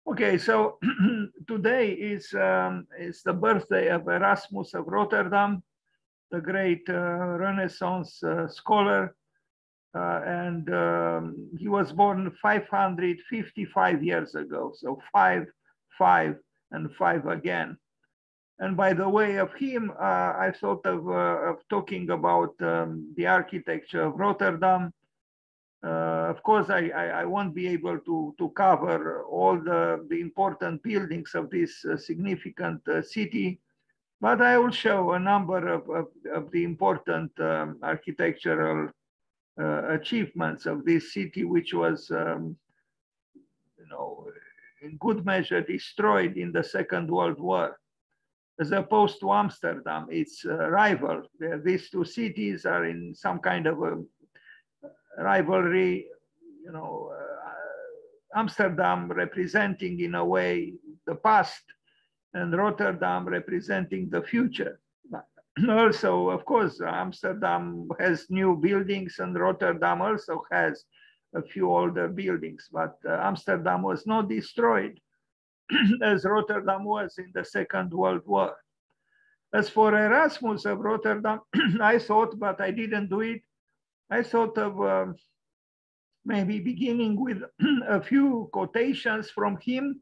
Okay, so today is the birthday of Erasmus of Rotterdam, the great Renaissance scholar, and he was born 555 years ago. So five, five, and five again. And by the way of him, I thought of talking about the architecture of Rotterdam. Of course, I won't be able to cover all the important buildings of this significant city, but I will show a number of the important architectural achievements of this city, which was, you know, in good measure destroyed in the Second World War. As opposed to Amsterdam, its rival. These two cities are in some kind of a rivalry, you know, Amsterdam representing in a way the past and Rotterdam representing the future. Also, of course, Amsterdam has new buildings and Rotterdam also has a few older buildings, but Amsterdam was not destroyed as Rotterdam was in the Second World War. As for Erasmus of Rotterdam, I thought, but I didn't do it, I thought of maybe beginning with a few quotations from him.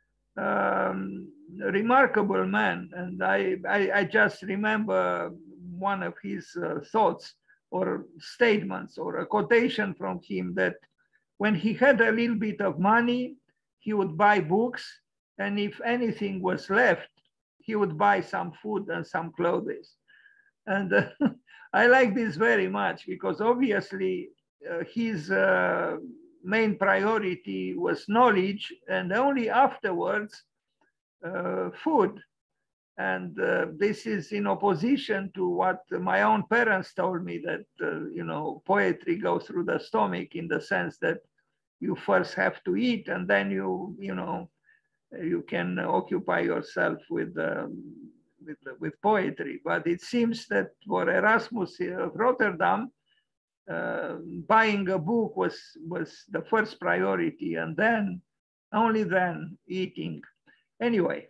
Remarkable man. And I just remember one of his thoughts or statements or a quotation from him that when he had a little bit of money, he would buy books. And if anything was left, he would buy some food and some clothes. And I like this very much because obviously his main priority was knowledge and only afterwards food. And this is in opposition to what my own parents told me that, you know, poetry goes through the stomach in the sense that you first have to eat and then you know, you can occupy yourself with poetry. But it seems that for Erasmus of Rotterdam, buying a book was the first priority, and then only then eating. Anyway,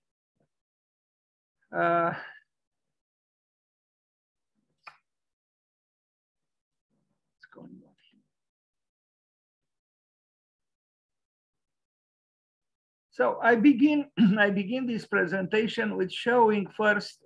so I begin this presentation with showing first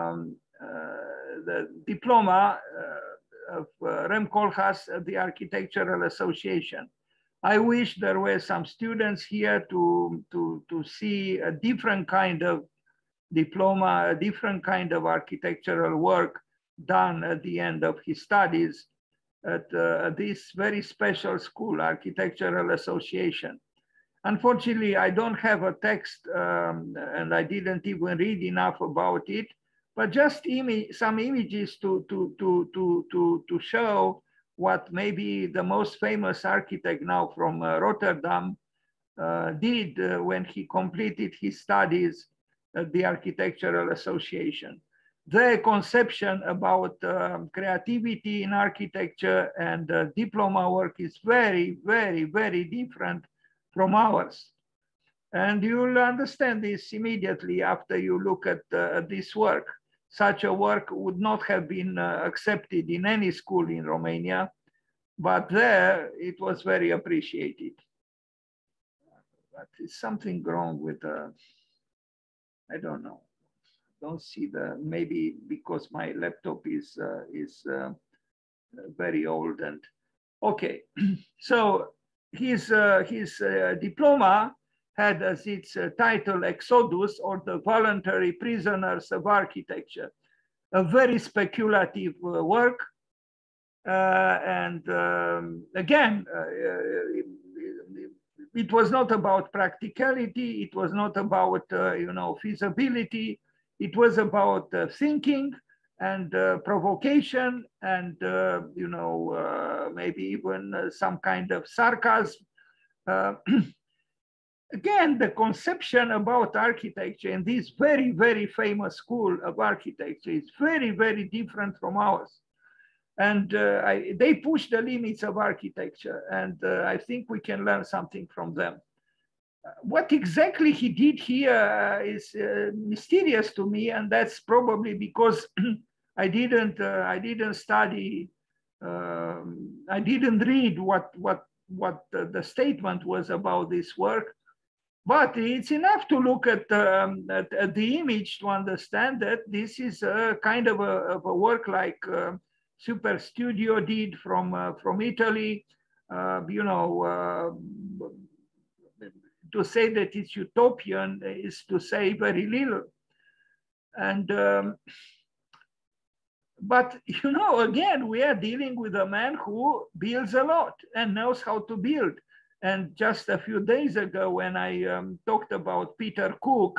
the diploma of Rem Koolhaas at the Architectural Association. I wish there were some students here to see a different kind of diploma, a different kind of architectural work done at the end of his studies at this very special school, Architectural Association. Unfortunately, I don't have a text and I didn't even read enough about it, but just some images to show what maybe the most famous architect now from Rotterdam did when he completed his studies at the Architectural Association. Their conception about creativity in architecture and diploma work is very, very, very different from ours. And you'll understand this immediately after you look at this work. Such a work would not have been accepted in any school in Romania, but there it was very appreciated. But it's something wrong with, I don't know, don't see maybe because my laptop is very old and, okay. So his diploma had as its title Exodus, or the Voluntary Prisoners of Architecture, a very speculative work. And again, it was not about practicality. It was not about, you know, feasibility. It was about thinking and provocation and, you know, maybe even some kind of sarcasm. Again, the conception about architecture in this very, very famous school of architecture is very, very different from ours. And they push the limits of architecture. And I think we can learn something from them. What exactly he did here is mysterious to me, and that's probably because I didn't study. I didn't read what the statement was about this work. But it's enough to look at the image to understand that this is a kind of a work like Super Studio did from Italy. You know, to say that it's utopian is to say very little. And but you know, again, we are dealing with a man who builds a lot and knows how to build. And just a few days ago, when I talked about Peter Cook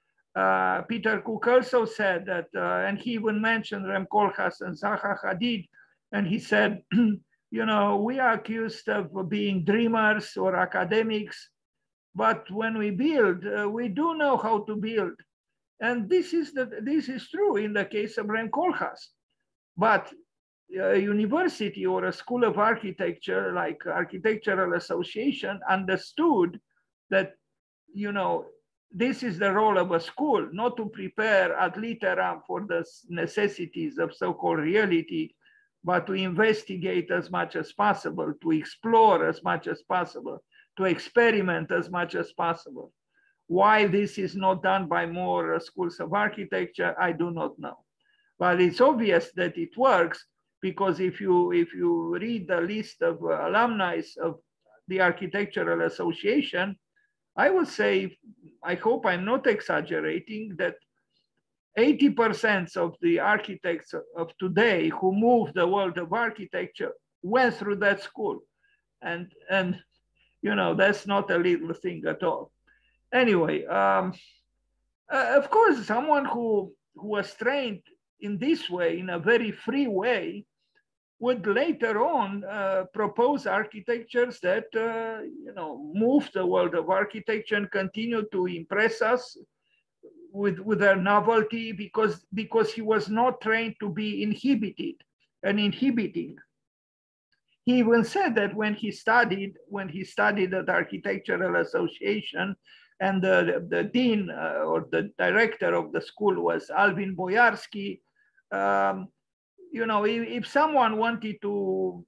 also said that, and he even mentioned Rem Koolhaas and Zaha Hadid, and he said, you know, we are accused of being dreamers or academics, but when we build, we do know how to build. And this is true in the case of Rem Koolhaas. But a university or a school of architecture, like Architectural Association, understood that, you know, this is the role of a school, not to prepare ad literam for the necessities of so-called reality, but to investigate as much as possible, to explore as much as possible, to experiment as much as possible. Why this is not done by more schools of architecture, I do not know. But it's obvious that it works, because if you read the list of alumni of the Architectural Association, I would say, I hope I'm not exaggerating, that 80% of the architects of today who moved the world of architecture went through that school. And you know, that's not a little thing at all. Anyway, of course, someone who was trained in this way, in a very free way, would later on propose architectures that you know, move the world of architecture and continue to impress us with their novelty, because he was not trained to be inhibited and inhibiting. He even said that when he studied at the Architectural Association, and the dean or the director of the school was Alvin Boyarsky. You know, if someone wanted to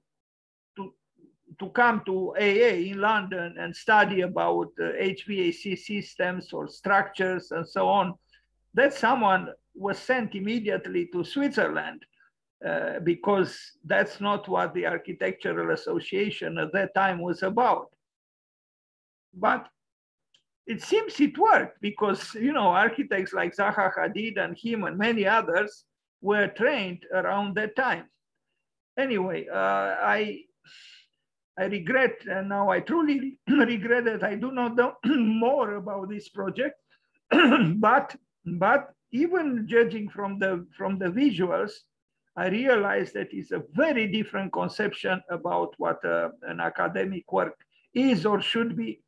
come to AA in London and study about HVAC systems or structures and so on, that someone was sent immediately to Switzerland, because that's not what the Architectural Association at that time was about. But it seems it worked, because, you know, architects like Zaha Hadid and him and many others were trained around that time. Anyway, I regret, and now I truly regret that I do not know more about this project. but even judging from the visuals, I realized that it's a very different conception about what an academic work is or should be.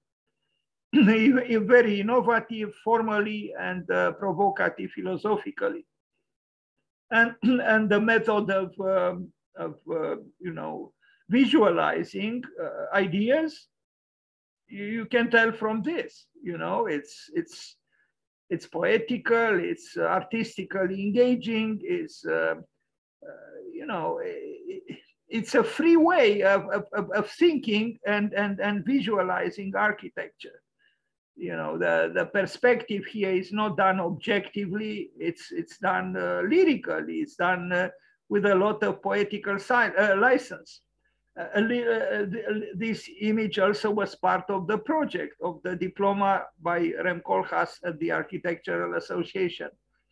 Very innovative formally and provocative philosophically. And the method of you know, visualizing ideas, you can tell from this. You know, it's poetical, it's artistically engaging, it's you know, it's a free way of thinking and visualizing architecture. You know, the perspective here is not done objectively, it's done lyrically, it's done with a lot of poetical license. This image also was part of the project of the diploma by Rem Koolhaas at the Architectural Association.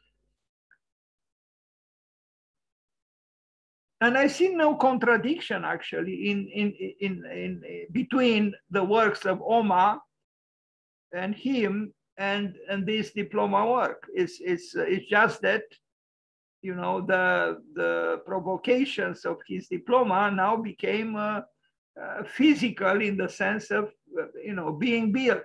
And I see no contradiction actually in between the works of Oma and him and this diploma work. It's just that, you know, the provocations of his diploma now became physical, in the sense of you know, being built.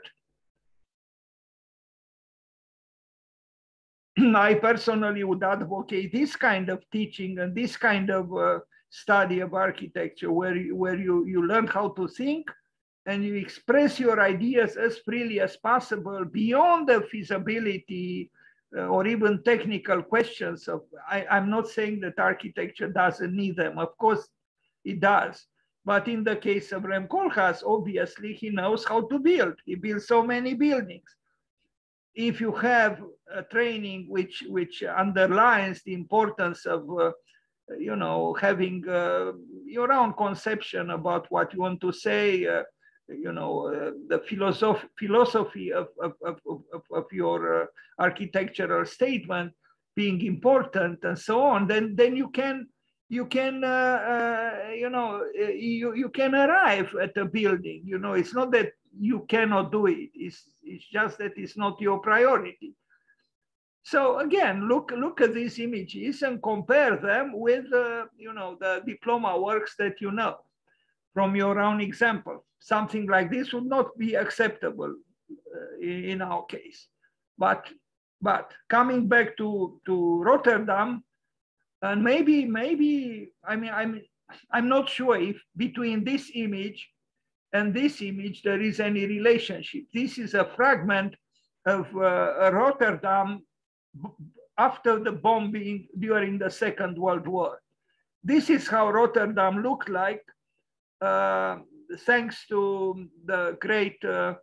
I personally would advocate this kind of teaching and this kind of study of architecture, where you learn how to think and you express your ideas as freely as possible beyond the feasibility or even technical questions of, I'm not saying that architecture doesn't need them. Of course it does. But in the case of Rem Koolhaas, obviously he knows how to build. He built so many buildings. If you have a training which underlines the importance of having your own conception about what you want to say, the philosophy of your architectural statement being important and so on, then you can arrive at a building. It's not that you cannot do it. It's just that it's not your priority. So again, look at these images and compare them with the diploma works that you know from your own example. Something like this would not be acceptable in our case. But coming back to Rotterdam, and maybe I'm not sure if between this image and this image there is any relationship. This is a fragment of Rotterdam after the bombing during the Second World War. This is how Rotterdam looked like, thanks to the great,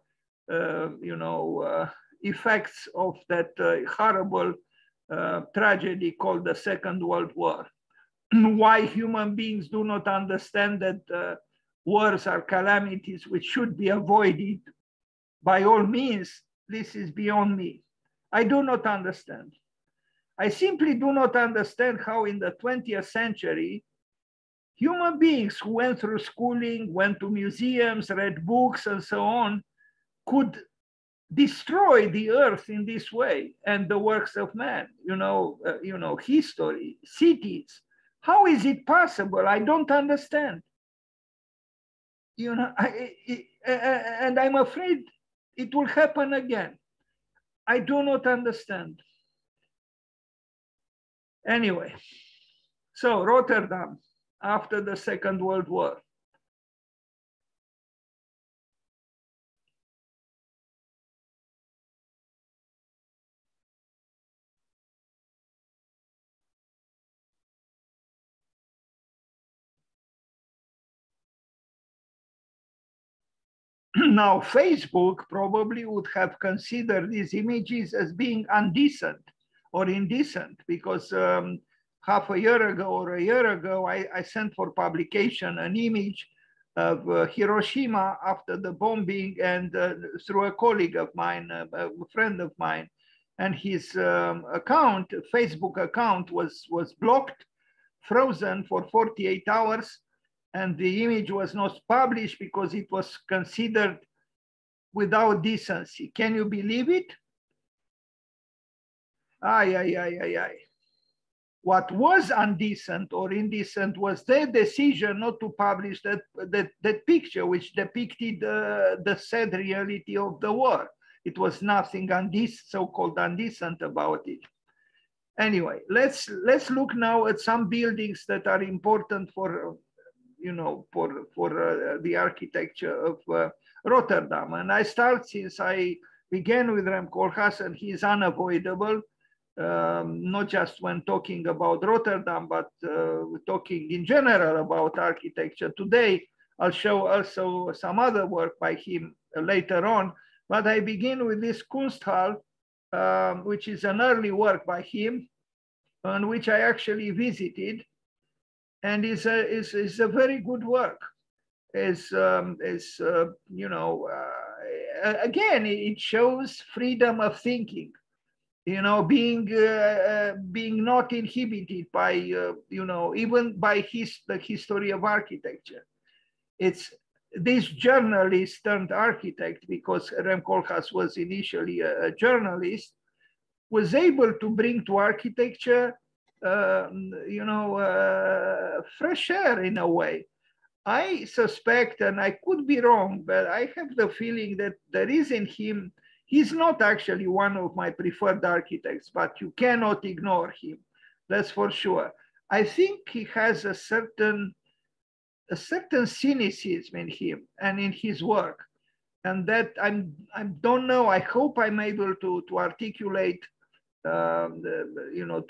effects of that horrible tragedy called the Second World War. Why human beings do not understand that wars are calamities which should be avoided by all means, this is beyond me. I do not understand. I simply do not understand how in the 20th century, human beings who went through schooling, went to museums, read books and so on, could destroy the earth in this way and the works of man, history, cities. How is it possible? I don't understand. And I'm afraid it will happen again. I do not understand. Anyway, so Rotterdam after the Second World War. Now, Facebook probably would have considered these images as being indecent or indecent because half a year ago or a year ago, I sent for publication an image of Hiroshima after the bombing, and through a colleague of mine, a friend of mine, and his Facebook account was blocked, frozen for 48 hours. And the image was not published because it was considered without decency. Can you believe it? What was indecent or indecent was their decision not to publish that picture, which depicted the sad reality of the war. It was nothing so-called indecent about it. Anyway, let's look now at some buildings that are important for the architecture of Rotterdam. And I start, since I began with Rem Koolhaas, and he is unavoidable, not just when talking about Rotterdam, but talking in general about architecture. Today, I'll show also some other work by him later on, but I begin with this Kunsthal, which is an early work by him, on which I actually visited, and is a very good work. Again, it shows freedom of thinking, being not inhibited by even by the history of architecture. It's this journalist turned architect, because Rem Koolhaas was initially a journalist, was able to bring to architecture fresh air in a way. I suspect, and I could be wrong, but I have the feeling that there is in him, he's not actually one of my preferred architects, but you cannot ignore him. That's for sure. I think he has a certain a certain cynicism in him and in his work, and that I don't know. I hope I'm able to articulate, you know,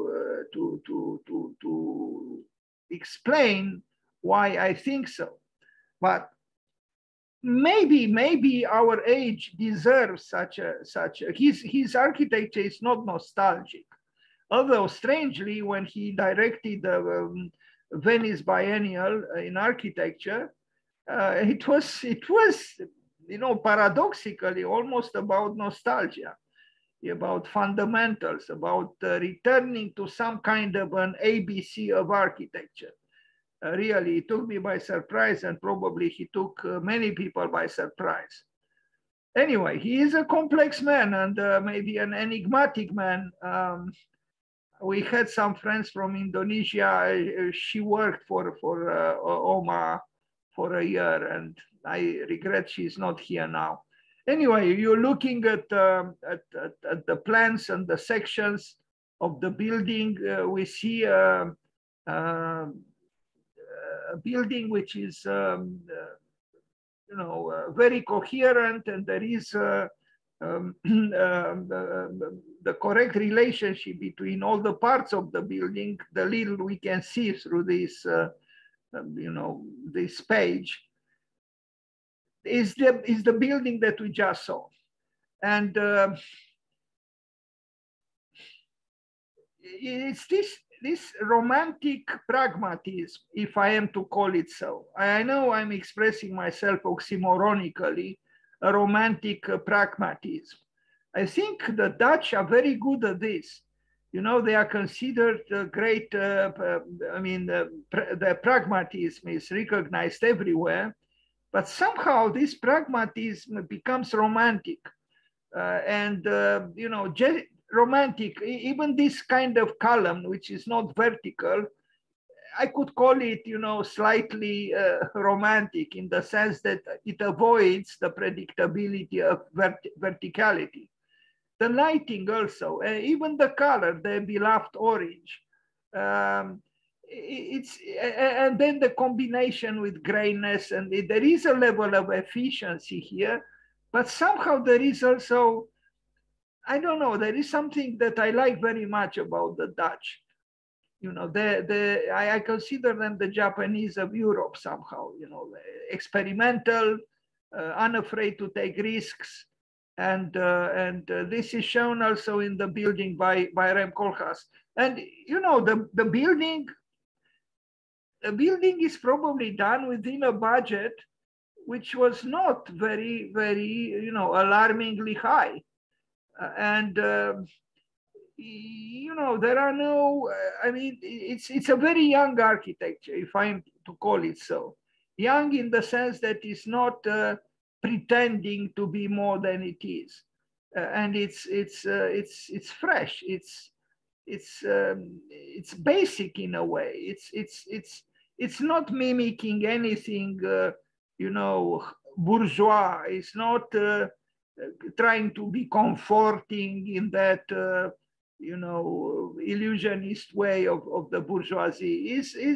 to explain why I think so. But maybe our age deserves such a his architecture is not nostalgic, although strangely when he directed the Venice Biennial in architecture, it was you know, paradoxically almost about nostalgia, about fundamentals, about returning to some kind of an ABC of architecture. Really, it took me by surprise, and probably he took many people by surprise. Anyway, he is a complex man and maybe an enigmatic man. We had some friends from Indonesia. She worked for Oma for a year, and I regret she's not here now. Anyway, you're looking at the plans and the sections of the building. We see a building which is you know, very coherent, and there is the correct relationship between all the parts of the building. The little we can see through this you know, this page is the building that we just saw. And it's this romantic pragmatism, if I am to call it so. I know I'm expressing myself oxymoronically, a romantic pragmatism. I think the Dutch are very good at this. You know, they are considered great, I mean, the pragmatism is recognized everywhere, but somehow this pragmatism becomes romantic. You know, romantic, even this kind of column, which is not vertical, I could call it, you know, slightly romantic in the sense that it avoids the predictability of verticality. The lighting also, even the color, the beloved orange. And then the combination with grayness, and there is a level of efficiency here, but somehow there is also, I don't know, there is something that I like very much about the Dutch. You know, I consider them the Japanese of Europe somehow, you know, experimental, unafraid to take risks. And this is shown also in the building by Rem Koolhaas. And, you know, the building is probably done within a budget which was not very, you know, alarmingly high. You know, there are no, I mean, it's a very young architecture, if I'm to call it so. Young in the sense that it's not pretending to be more than it is. And it's fresh, it's basic in a way. It's not mimicking anything, you know, bourgeois. It's not trying to be comforting in that, you know, illusionist way of the bourgeoisie.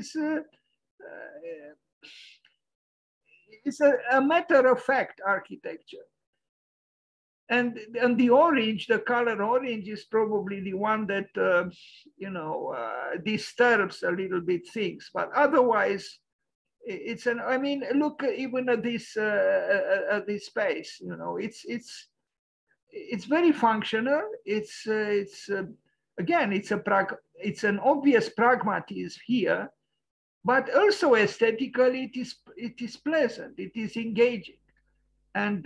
It's a matter-of-fact architecture. And the orange, the color orange, is probably the one that, you know, disturbs a little bit things. But otherwise, it's an, I mean, look even at this space, you know, it's very functional. Again, it's an obvious pragmatism here, but also aesthetically it is pleasant, it is engaging. And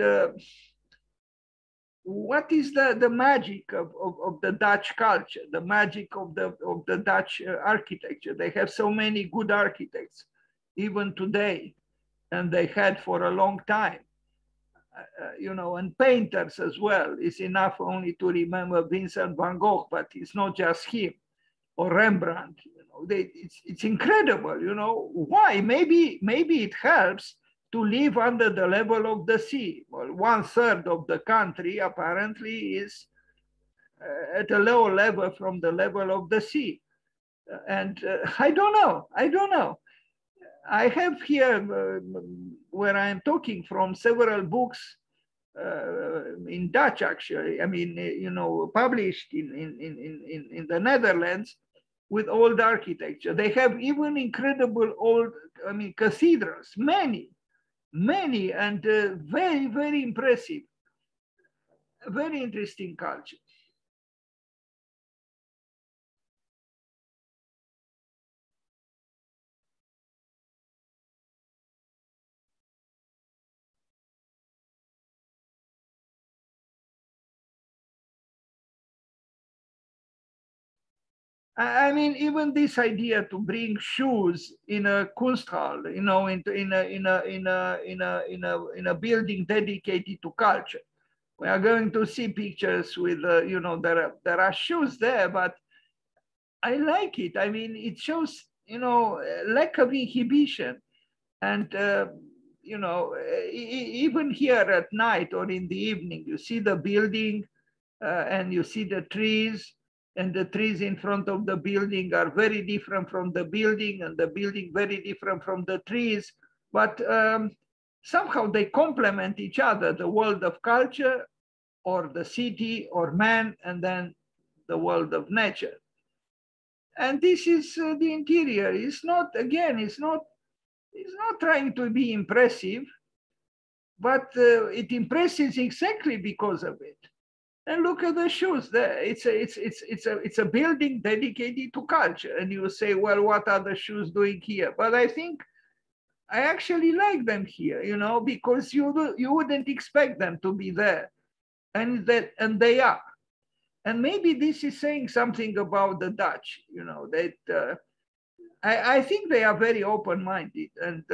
what is the magic of the Dutch culture, the magic of the Dutch architecture? They have so many good architects, even today, and they had for a long time. You know, and painters as well. It's enough only to remember Vincent van Gogh, but it's not just him, or Rembrandt. You know, it's incredible. You know, why? Maybe it helps to live under the level of the sea. Well, 1/3 of the country apparently is at a lower level from the level of the sea. And I don't know. I have here where I am talking from several books in Dutch, actually. I mean, you know, published in the Netherlands with old architecture. They have even incredible old, I mean, cathedrals, many, and very, very impressive, very interesting culture. I mean, even this idea to bring shoes in a Kunsthal, you know, in a building dedicated to culture. We are going to see pictures with, you know, there are shoes there, but I like it. I mean, it shows, you know, lack of inhibition. And, you know, even here at night or in the evening, you see the building and you see the trees, and the trees in front of the building are very different from the building, and the building very different from the trees. But somehow they complement each other, the world of culture or the city or man, and then the world of nature. And this is the interior. It's not, again, it's not trying to be impressive, but it impresses exactly because of it. And look at the shoes there. It's a building dedicated to culture. And you say, well, what are the shoes doing here? But I think I actually like them here, you know, because you wouldn't expect them to be there, and they are. And maybe this is saying something about the Dutch, you know, that I think they are very open-minded, and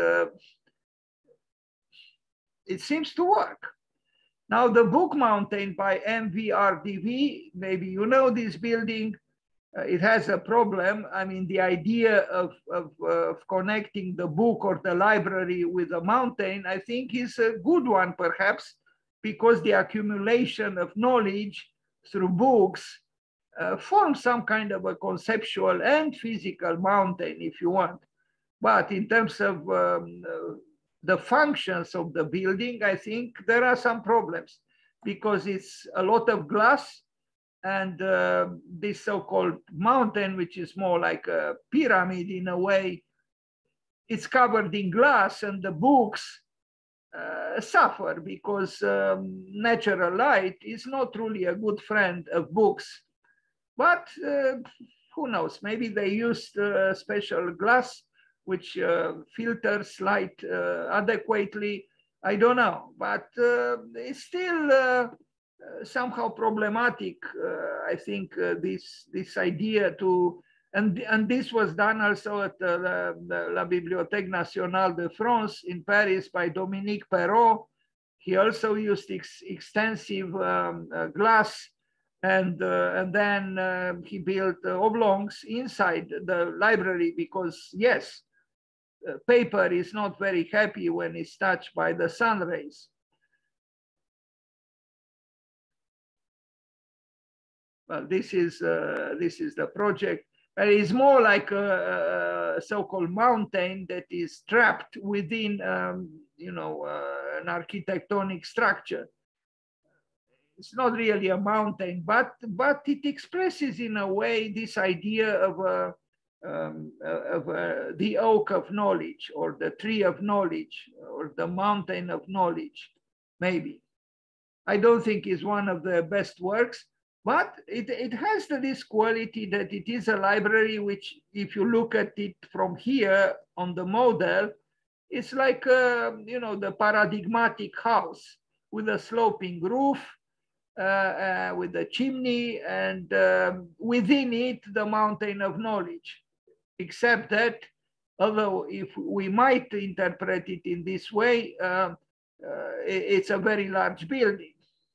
it seems to work. Now, the Book Mountain by MVRDV, maybe you know this building. It has a problem. I mean, the idea of connecting the book or the library with a mountain, I think, is a good one, perhaps, because the accumulation of knowledge through books forms some kind of a conceptual and physical mountain, if you want. But in terms of the functions of the building, I think there are some problems, because it's a lot of glass, and this so-called mountain, which is more like a pyramid in a way, it's covered in glass, and the books suffer because natural light is not really a good friend of books. But who knows, maybe they used special glass which filters light adequately. I don't know, but it's still somehow problematic. I think this idea to, and this was done also at la Bibliothèque Nationale de France in Paris by Dominique Perrault. He also used extensive glass, and then he built oblongs inside the library, because yes, paper is not very happy when it's touched by the sun rays. Well, this is the project. It's more like a so-called mountain that is trapped within, you know, an architectonic structure. It's not really a mountain, but it expresses in a way this idea of the oak of knowledge, or the tree of knowledge, or the mountain of knowledge, maybe. I don't think it's one of the best works, but it has this quality that it is a library which, if you look at it from here on the model, it's like, you know, the paradigmatic house with a sloping roof, with a chimney, and within it, the mountain of knowledge. Except that, although if we might interpret it in this way, it's a very large building.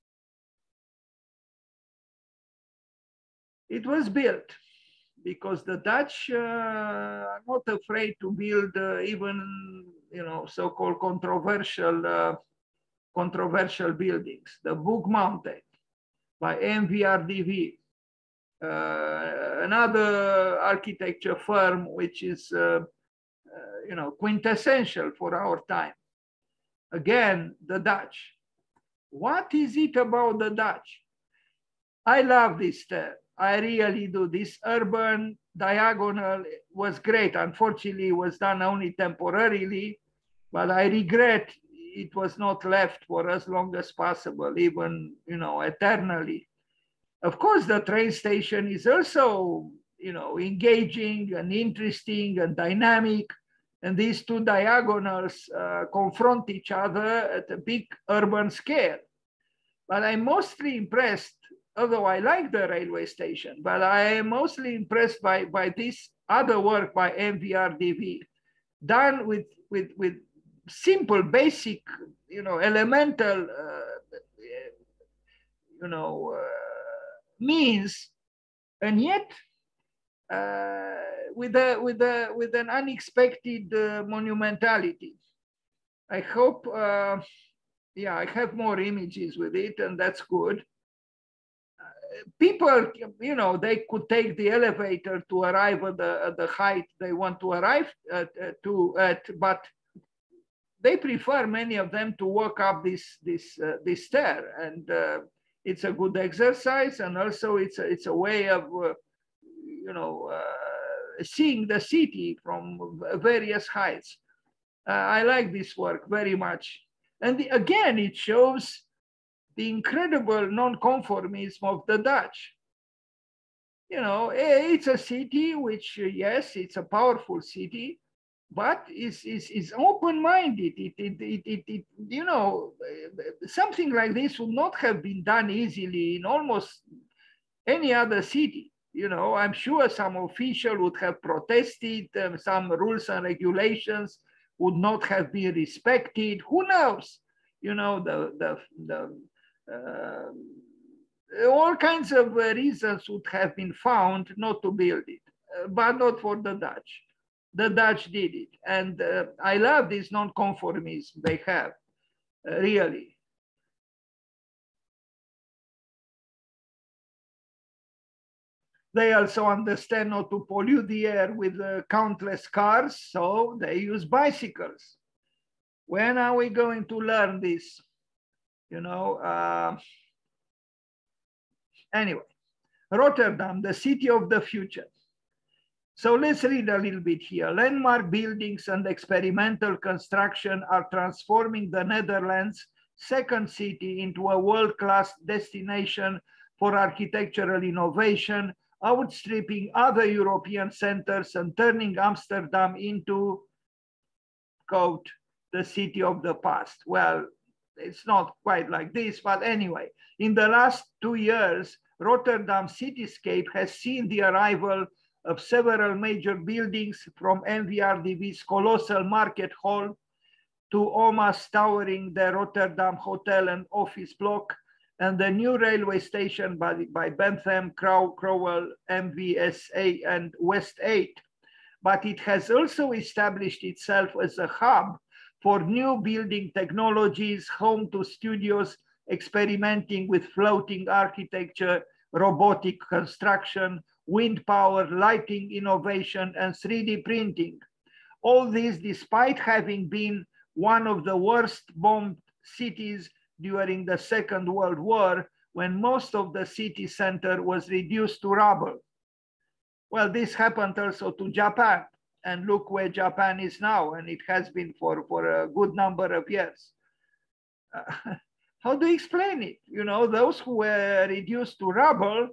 It was built because the Dutch are not afraid to build even, you know, so-called controversial buildings. The Book Mountain by MVRDV, another architecture firm which is quintessential for our time. Again, the Dutch. What is it about the Dutch? I love this step. I really do. This urban diagonal was great. Unfortunately, it was done only temporarily, but I regret it was not left for as long as possible, even, eternally. Of course, the train station is also, engaging and interesting and dynamic. And these two diagonals confront each other at a big urban scale. But I'm mostly impressed, although I like the railway station, but I am mostly impressed by this other work by MVRDV, done with simple, basic, elemental, means, and yet with an unexpected monumentality. I hope, I have more images with it, and that's good. People, they could take the elevator to arrive at the height they want to arrive at, but they prefer, many of them, to walk up this stair, and it's a good exercise, and also it's a way of seeing the city from various heights. I like this work very much, and again it shows the incredible non-conformism of the Dutch. It's a city which, yes, it's a powerful city, but is open-minded. Something like this would not have been done easily in almost any other city. I'm sure some official would have protested, some rules and regulations would not have been respected. Who knows? All kinds of reasons would have been found not to build it, but not for the Dutch. The Dutch did it. And I love this non-conformism they have, really. They also understand not to pollute the air with countless cars, so they use bicycles. When are we going to learn this? Anyway, Rotterdam, the city of the future. So let's read a little bit here. Landmark buildings and experimental construction are transforming the Netherlands' second city into a world-class destination for architectural innovation, outstripping other European centers and turning Amsterdam into, quote, the city of the past. Well, it's not quite like this, but anyway, in the last 2 years, Rotterdam cityscape has seen the arrival of several major buildings, from MVRDV's colossal market hall to OMA's towering the Rotterdam Hotel and Office Block, and the new railway station by Bentham, Crowell, MVSA, and West 8. But it has also established itself as a hub for new building technologies, home to studios experimenting with floating architecture, robotic construction, wind power, lighting innovation, and 3D printing. All this despite having been one of the worst bombed cities during the Second World War, when most of the city center was reduced to rubble. Well, this happened also to Japan, and look where Japan is now, and it has been for a good number of years. How do you explain it? Those who were reduced to rubble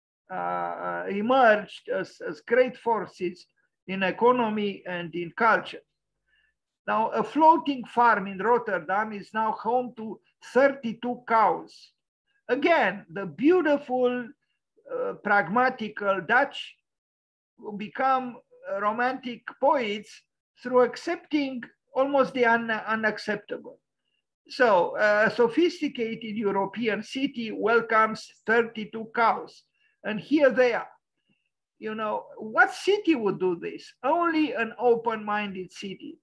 emerged as great forces in economy and in culture. Now, a floating farm in Rotterdam is now home to 32 cows. Again, the beautiful, pragmatical Dutch become romantic poets through accepting almost the unacceptable. So a sophisticated European city welcomes 32 cows. And here they are. What city would do this? Only an open-minded city.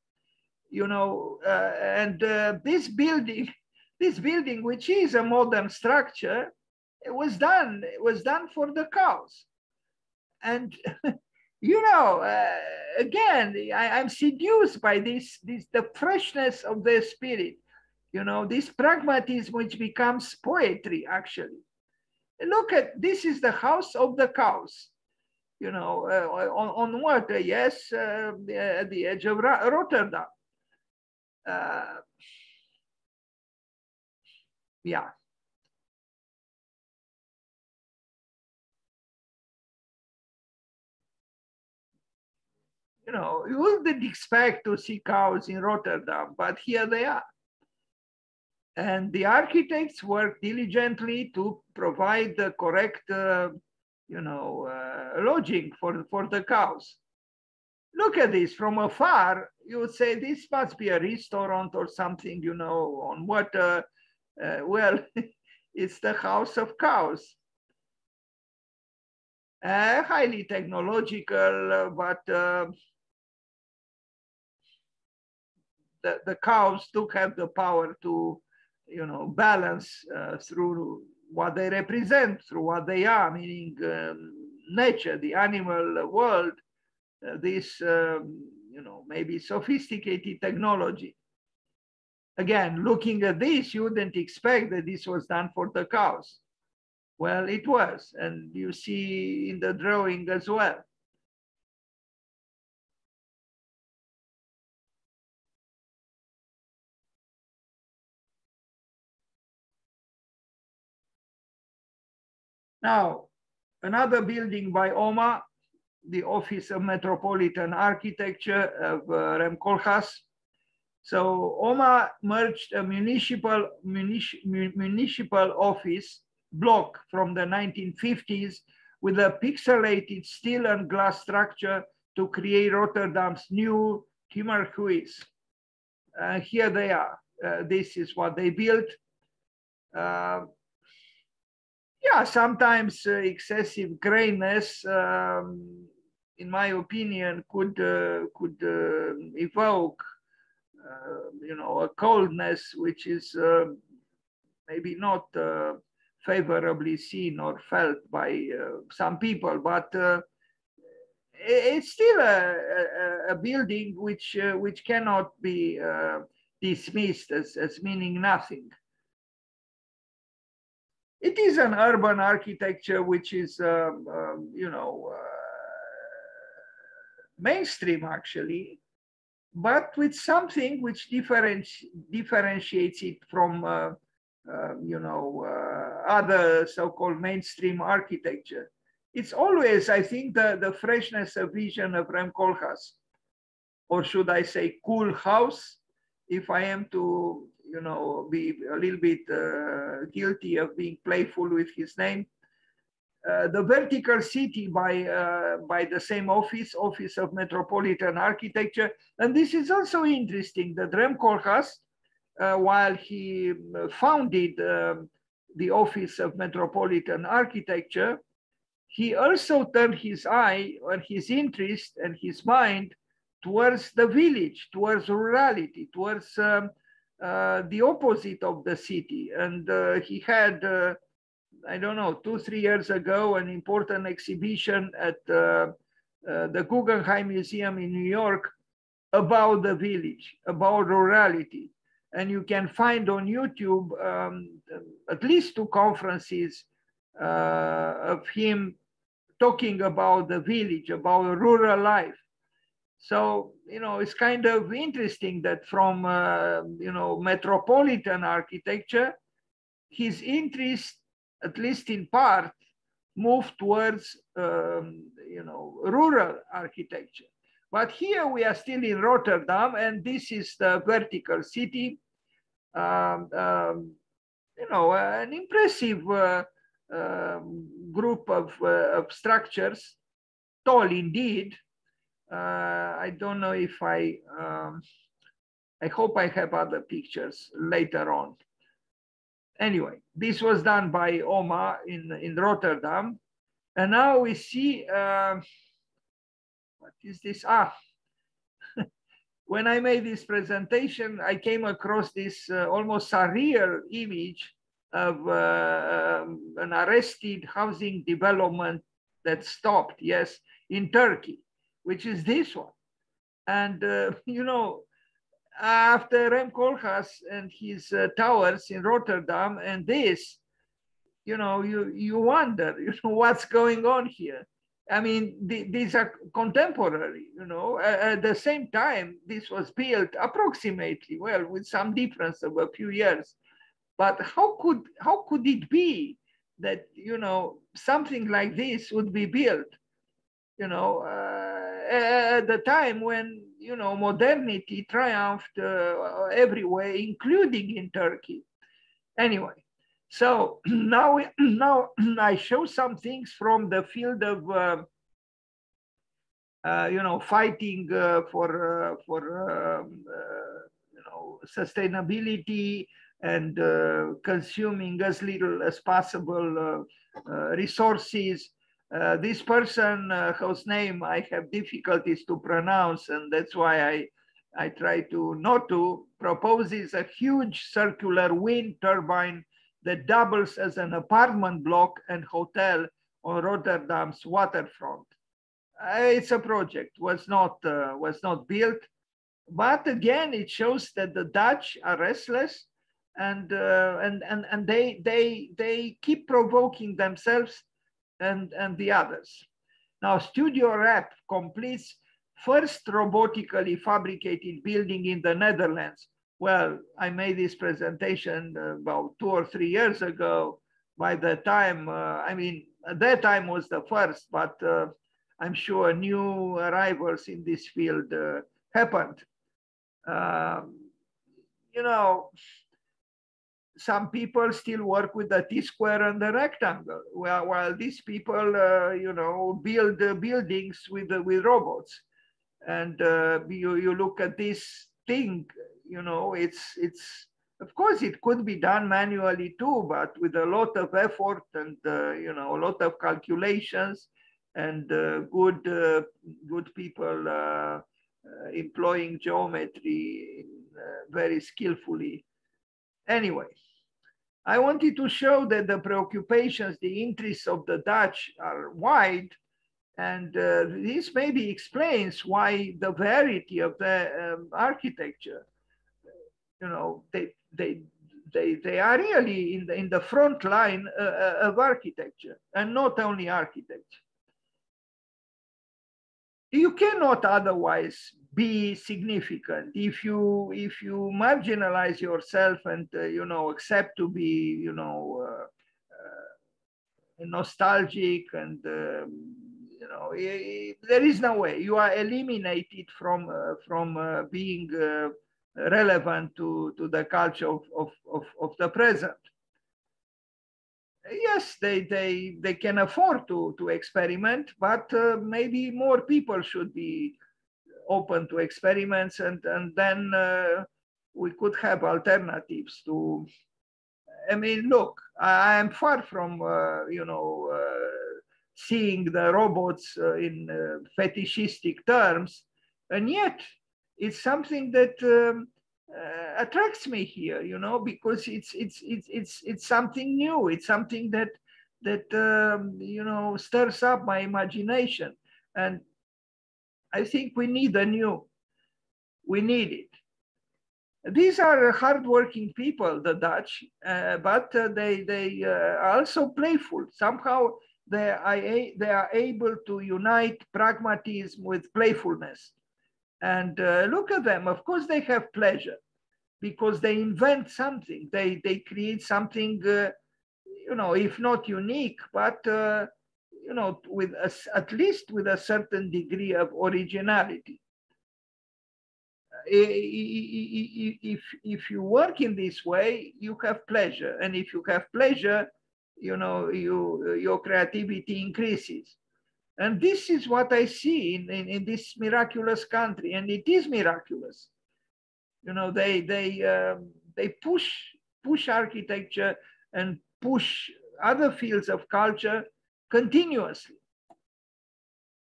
This building, which is a modern structure, it was done for the cows. And You know, again, I'm seduced by the freshness of their spirit. You know, this pragmatism which becomes poetry, actually. Look at, this is the house of the cows. You know, on what? Yes, at the edge of Rotterdam. Yeah. You know, you wouldn't expect to see cows in Rotterdam, but here they are. And the architects work diligently to provide the correct, lodging for the cows. Look at this from afar. You would say this must be a restaurant or something, you know, on what? Well, it's the house of cows. Highly technological, but the cows do have the power to, you know, balance through what they represent, through what they are, meaning nature, the animal world, this, maybe sophisticated technology. Again, looking at this, you wouldn't expect that this was done for the cows. Well, it was, and you see in the drawing as well. Now, another building by OMA, the Office of Metropolitan Architecture of Rem Koolhaas. So OMA merged a municipal office block from the 1950s with a pixelated steel and glass structure to create Rotterdam's new Timmerhuis. Here they are. This is what they built. Yeah, sometimes excessive grayness, in my opinion, could evoke, a coldness which is maybe not favorably seen or felt by some people, but it's still a building which cannot be dismissed as meaning nothing. It is an urban architecture which is, mainstream actually, but with something which differentiates it from, other so-called mainstream architecture. It's always, I think, the freshness of vision of Rem Koolhaas, or should I say Koolhaas, if I am to, be a little bit guilty of being playful with his name. The vertical city by the same office of Metropolitan Architecture. And this is also interesting that Rem Koolhaas, while he founded the Office of Metropolitan Architecture, he also turned his eye or his interest and his mind towards the village, towards rurality, towards the opposite of the city. And he had, I don't know, 2-3 years ago, an important exhibition at the Guggenheim Museum in New York about the village, about rurality. And you can find on YouTube at least 2 conferences of him talking about the village, about rural life. So, it's kind of interesting that from, metropolitan architecture, his interest, at least in part, moved towards, rural architecture. But here we are still in Rotterdam, and this is the vertical city. An impressive group of structures, tall indeed. I don't know if I hope I have other pictures later on. Anyway, this was done by OMA in Rotterdam. And now we see, what is this? When I made this presentation, I came across this almost surreal image of an arrested housing development that stopped, yes, in Turkey. which is this one. And, after Rem Koolhaas and his towers in Rotterdam and this, you wonder, what's going on here. I mean, these are contemporary, at the same time, this was built approximately, well, with some difference of a few years. But how could it be that, something like this would be built, at the time when, modernity triumphed everywhere, including in Turkey. Anyway, so now I show some things from the field of fighting for sustainability and consuming as little as possible resources. This person whose name I have difficulties to pronounce, and that's why I try to not to, proposes a huge circular wind turbine that doubles as an apartment block and hotel on Rotterdam's waterfront. It's a project, was not built, but again, it shows that the Dutch are restless, and they keep provoking themselves and the others. Now, Studio Rap completes first robotically fabricated building in the Netherlands. Well, I made this presentation about 2 or 3 years ago. By the time, at that time was the first, but I'm sure new arrivals in this field happened. Some people still work with the T-square and the rectangle, while these people, build buildings with robots. And you look at this thing, it's of course it could be done manually too, but with a lot of effort and a lot of calculations and good people employing geometry very skillfully. Anyway, I wanted to show that the preoccupations, the interests of the Dutch are wide, and this maybe explains why the variety of the architecture. They are really in the front line of architecture, and not only architecture. You cannot otherwise be significant if you marginalize yourself and accept to be nostalgic, and there is no way. You are eliminated from being relevant to the culture of the present. Yes, they can afford to experiment, but maybe more people should be open to experiments, and then we could have alternatives to. I mean, look, I am far from seeing the robots in fetishistic terms, and yet it's something that attracts me here, because it's something new. It's something that stirs up my imagination, and I think we need a new. We need it. These are hardworking people, the Dutch, but they are also playful. Somehow they are able to unite pragmatism with playfulness. And look at them. Of course, they have pleasure because they invent something. They create something, if not unique, but with at least with a certain degree of originality. If you work in this way, you have pleasure, and if you have pleasure, your creativity increases. And this is what I see in this miraculous country, and it is miraculous. They push architecture and push other fields of culture continuously.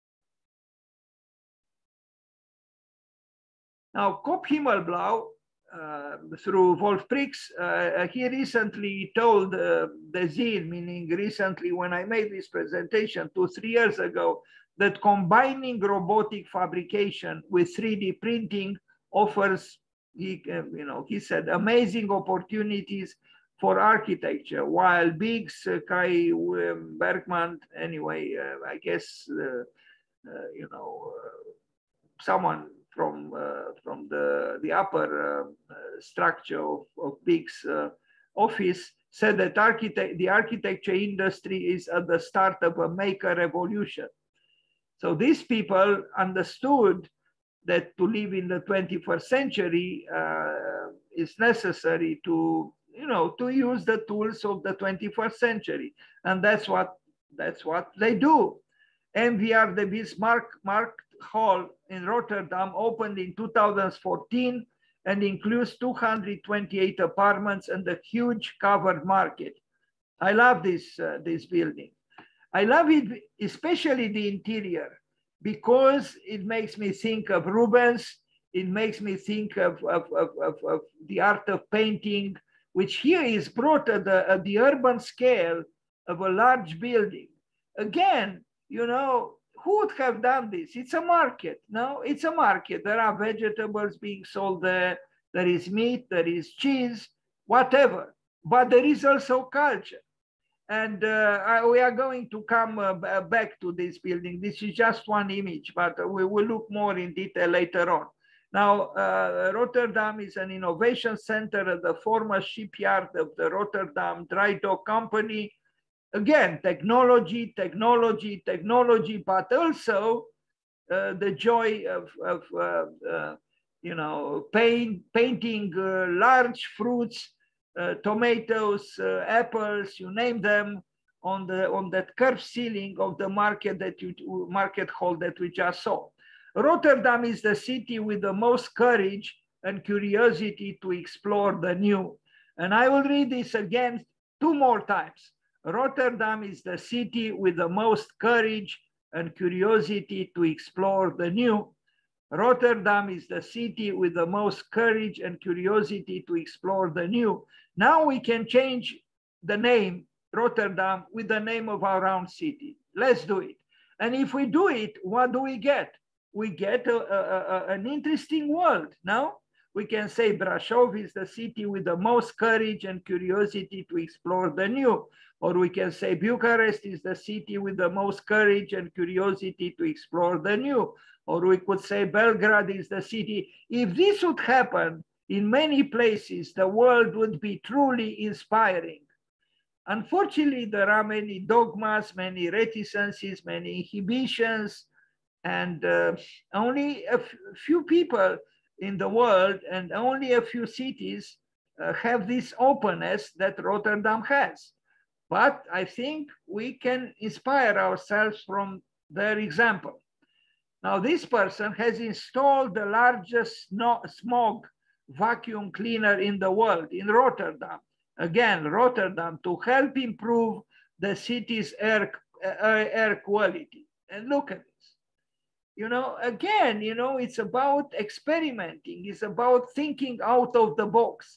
Now, Kop Himmelblau, through Wolf Prix. He recently told the Zine, meaning recently when I made this presentation 2-3 years ago, that combining robotic fabrication with 3D printing offers, he said, amazing opportunities for architecture, while Biggs, Kai Bergman, anyway, I guess, someone from the upper structure of Biggs' office said that the architecture industry is at the start of a maker revolution. So these people understood that to live in the 21st century is necessary to use the tools of the 21st century, and that's what they do. MVR de Bismarck Hall in Rotterdam opened in 2014 and includes 228 apartments and a huge covered market. I love this building. I love it, especially the interior, because it makes me think of Rubens. It makes me think of the art of painting, which here is brought at the urban scale of a large building. Again, who would have done this? It's a market. No, it's a market. There are vegetables being sold there. There is meat, there is cheese, whatever. But there is also culture. And we are going to come back to this building. This is just one image, but we will look more in detail later on. Now, Rotterdam is an innovation center at the former shipyard of the Rotterdam Dry Dock Company. Again, technology, but also the joy of painting large fruits, tomatoes, apples, you name them, on that curved ceiling of the market hall that we just saw. Rotterdam is the city with the most courage and curiosity to explore the new. And I will read this again 2 more times. Rotterdam is the city with the most courage and curiosity to explore the new. Rotterdam is the city with the most courage and curiosity to explore the new. Now we can change the name Rotterdam with the name of our own city. Let's do it. And if we do it, what do we get? We get an interesting world. Now we can say Brasov is the city with the most courage and curiosity to explore the new. Or we can say Bucharest is the city with the most courage and curiosity to explore the new. Or we could say Belgrade is the city. If this would happen in many places, the world would be truly inspiring. Unfortunately, there are many dogmas, many reticences, many inhibitions, and only a few people in the world and only a few cities have this openness that Rotterdam has. But I think we can inspire ourselves from their example. Now, this person has installed the largest smog vacuum cleaner in the world in Rotterdam. Again, Rotterdam, to help improve the city's air quality. And look at this. Again, it's about experimenting. It's about thinking out of the box.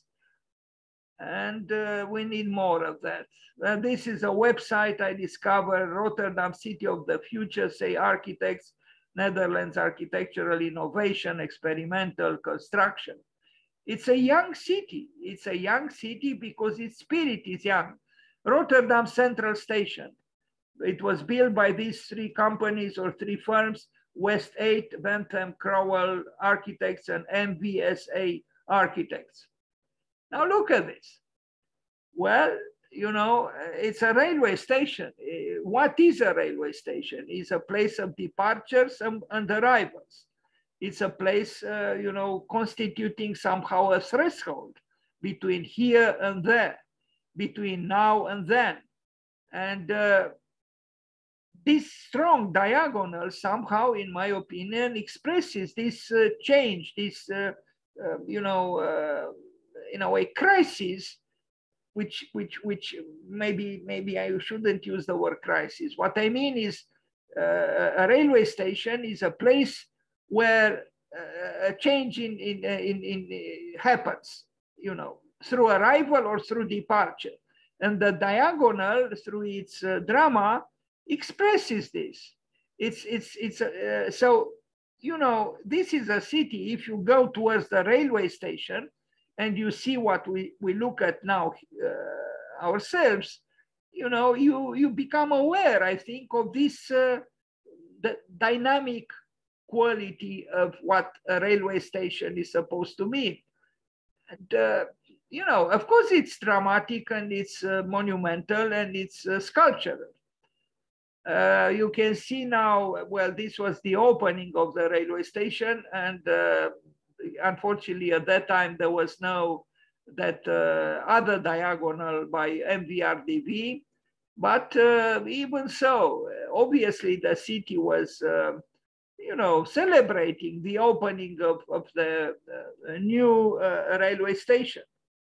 And we need more of that. This is a website I discovered, Rotterdam City of the Future, say architects, Netherlands architectural innovation, experimental construction. It's a young city. It's a young city because its spirit is young. Rotterdam Central Station. It was built by these 3 companies or 3 firms, West 8, Bentham, Crowell Architects, and MVSA Architects. Now look at this. Well, it's a railway station. What is a railway station? It's a place of departures and arrivals. It's a place, constituting somehow a threshold between here and there, between now and then. And this strong diagonal somehow, in my opinion, expresses this change, this, in a way, crisis, which maybe I shouldn't use the word crisis. What I mean is a railway station is a place where a change happens, you know, through arrival or through departure. And the diagonal, through its drama, expresses this. So, you know, this is a city. If you go towards the railway station and you see what we look at now ourselves, you know, you become aware, I think, of this the dynamic quality of what a railway station is supposed to mean. And, you know, of course, it's dramatic and it's monumental and it's sculptural. You can see now, well, this was the opening of the railway station. And unfortunately, at that time, there was no that other diagonal by MVRDV. But even so, obviously, the city was you know, celebrating the opening of the new railway station.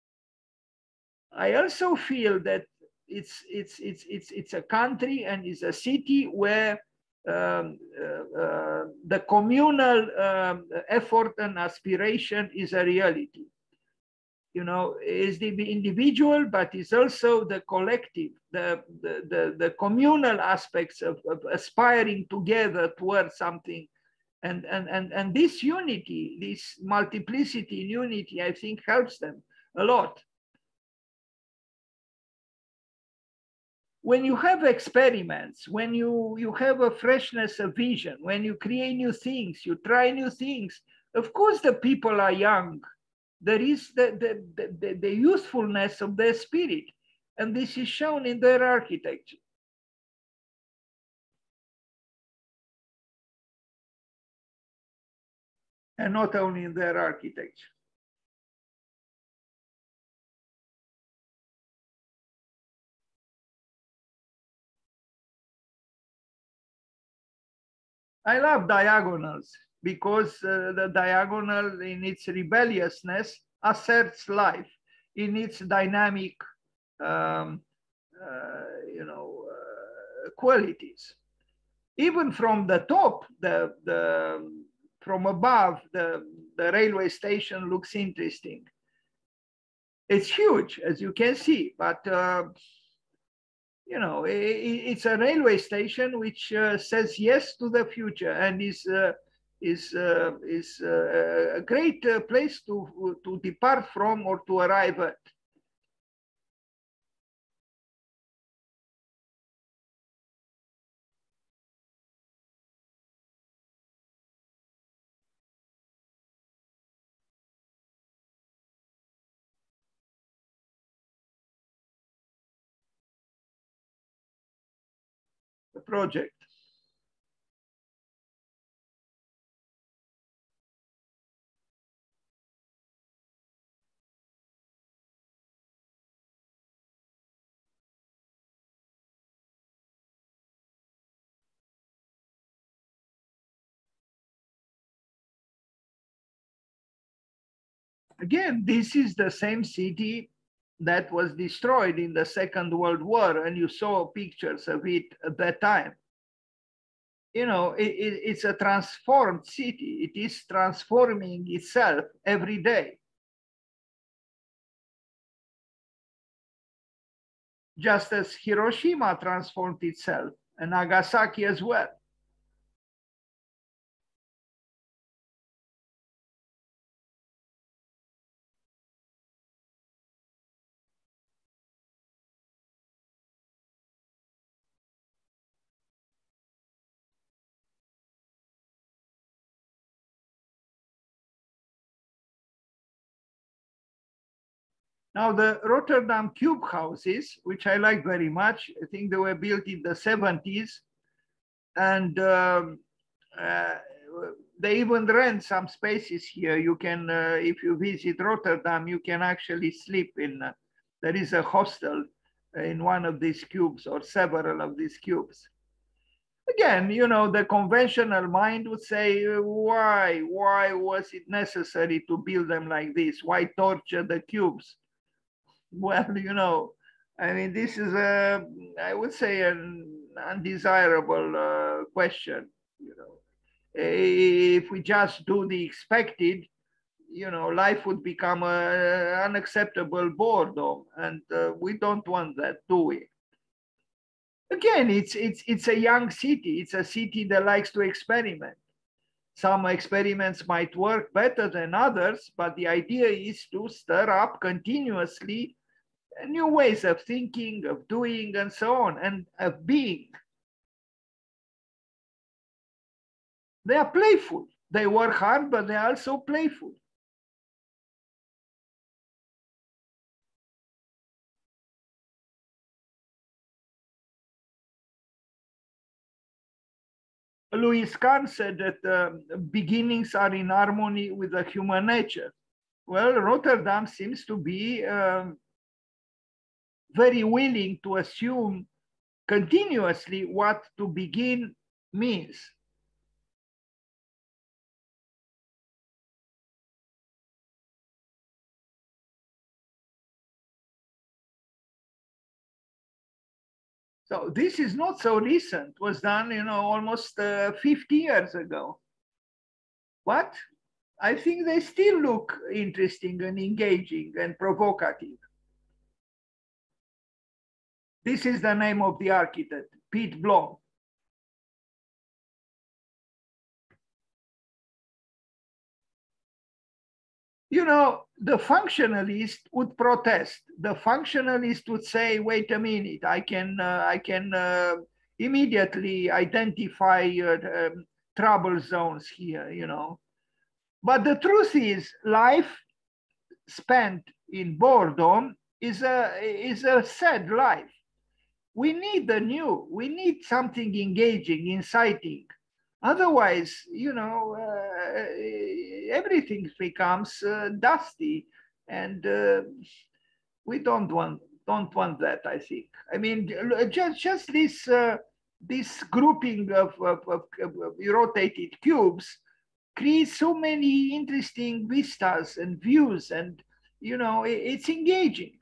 I also feel that it's a country and it's a city where the communal effort and aspiration is a reality. You know, is the individual, but it's also the collective, the communal aspects of aspiring together towards something. And this unity, this multiplicity in unity, I think helps them a lot. When you have experiments, when you have a freshness of vision, when you create new things, you try new things, of course the people are young. There is the youthfulness of their spirit, and this is shown in their architecture. And not only in their architecture. I love diagonals because the diagonal in its rebelliousness asserts life in its dynamic you know, qualities. Even from the top, from above, the railway station looks interesting. It's huge, as you can see, but you know, it's a railway station which says yes to the future and is a great place to depart from or to arrive at. The project. Again, this is the same city that was destroyed in the Second World War, and you saw pictures of it at that time. You know, it's a transformed city. It is transforming itself every day. Just as Hiroshima transformed itself and Nagasaki as well. Now, the Rotterdam cube houses, which I like very much, I think they were built in the 70s, and they even rent some spaces here. You can, if you visit Rotterdam, you can actually sleep in, there is a hostel in one of these cubes or several of these cubes. Again, you know, the conventional mind would say, why was it necessary to build them like this? Why torture the cubes? Well, you know, I mean, this is I would say, an undesirable question. You know, If we just do the expected, life would become an unacceptable boredom, and we don't want that, do we? Again, it's a young city. It's a city that likes to experiment. Some experiments might work better than others, but the idea is to stir up continuously new ways of thinking, of doing, and so on, and of being. They are playful. They work hard, but they're also playful. Louis Kahn said that beginnings are in harmony with the human nature. Well, Rotterdam seems to be very willing to assume continuously what to begin means. So this is not so recent. It was done, almost 50 years ago. But I think they still look interesting and engaging and provocative. This is the name of the architect, Piet Blom. The functionalist would protest. The functionalist would say, wait a minute, I can immediately identify trouble zones here. But the truth is, life spent in boredom is a sad life. We need the new. We need something engaging, inciting. Otherwise, everything becomes dusty, and we don't want that. I think. I mean, just this grouping of rotated cubes creates so many interesting vistas and views, and it's engaging.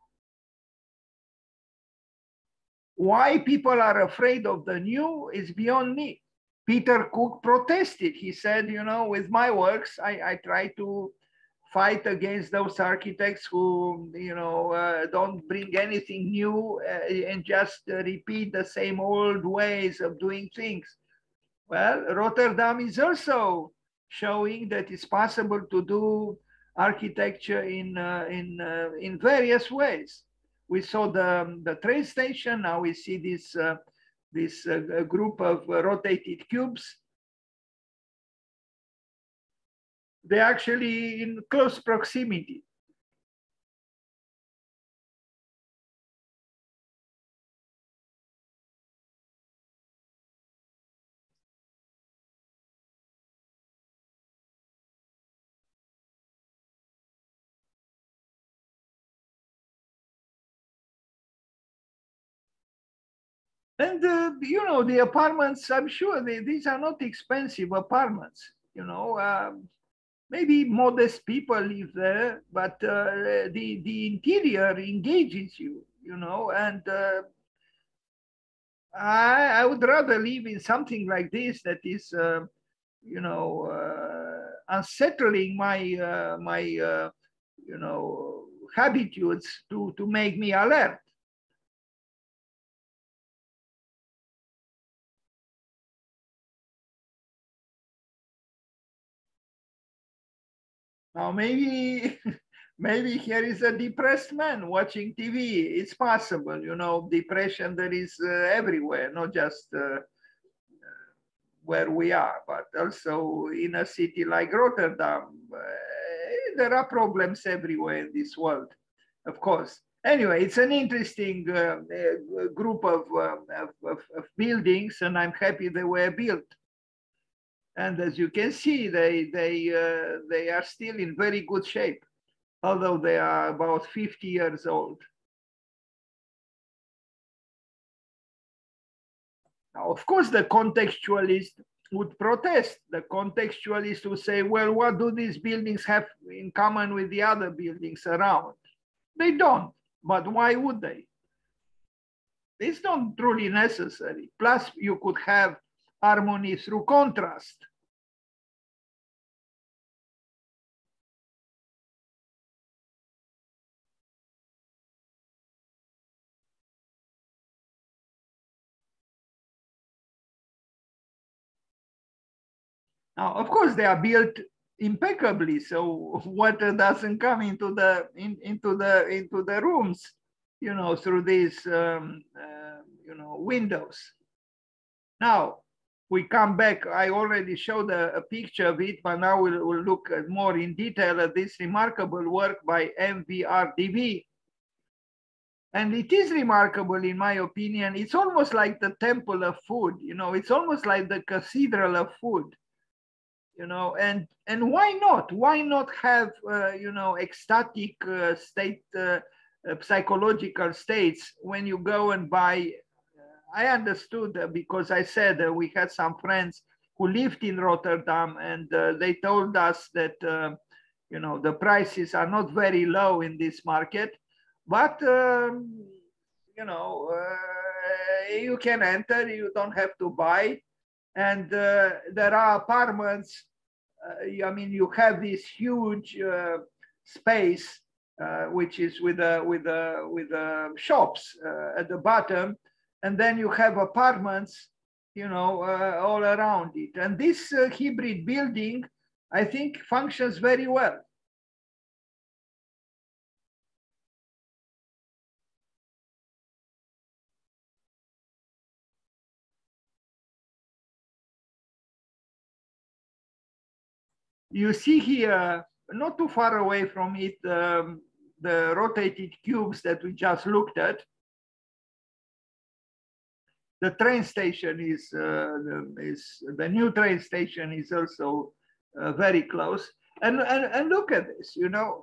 Why people are afraid of the new is beyond me. Peter Cook protested. He said, with my works, I try to fight against those architects who, don't bring anything new and just repeat the same old ways of doing things. Well, Rotterdam is also showing that it's possible to do architecture in various ways. We saw the train station. Now we see this group of rotated cubes. They're actually in close proximity. And the apartments, I'm sure these are not expensive apartments. Maybe modest people live there, but the interior engages you, and I would rather live in something like this that is, unsettling my habitudes to make me alert. Now maybe maybe here is a depressed man watching TV. It's possible, depression there is everywhere, not just where we are, but also in a city like Rotterdam. There are problems everywhere in this world, of course. Anyway, it's an interesting group of buildings, and I'm happy they were built. And as you can see, they are still in very good shape, although they are about 50 years old. Now, of course, the contextualist would protest. The contextualist would say, well, what do these buildings have in common with the other buildings around? They don't, but why would they? It's not truly necessary. Plus, you could have harmony through contrast. Now, of course, they are built impeccably, so water doesn't come into the rooms, through these windows. Now we come back. I already showed a picture of it, but now we'll look at more in detail at this remarkable work by MVRDV. And it is remarkable, in my opinion. It's almost like the temple of food, it's almost like the cathedral of food, and why not? Why not have, ecstatic state, psychological states when you go and buy. I understood because I said we had some friends who lived in Rotterdam, and they told us that, the prices are not very low in this market, but, you can enter, you don't have to buy. And there are apartments. You have this huge space, which is with shops at the bottom, and then you have apartments, all around it. And this hybrid building, I think, functions very well. You see here, not too far away from it, the rotated cubes that we just looked at. The train station is the new train station is also very close. And look at this,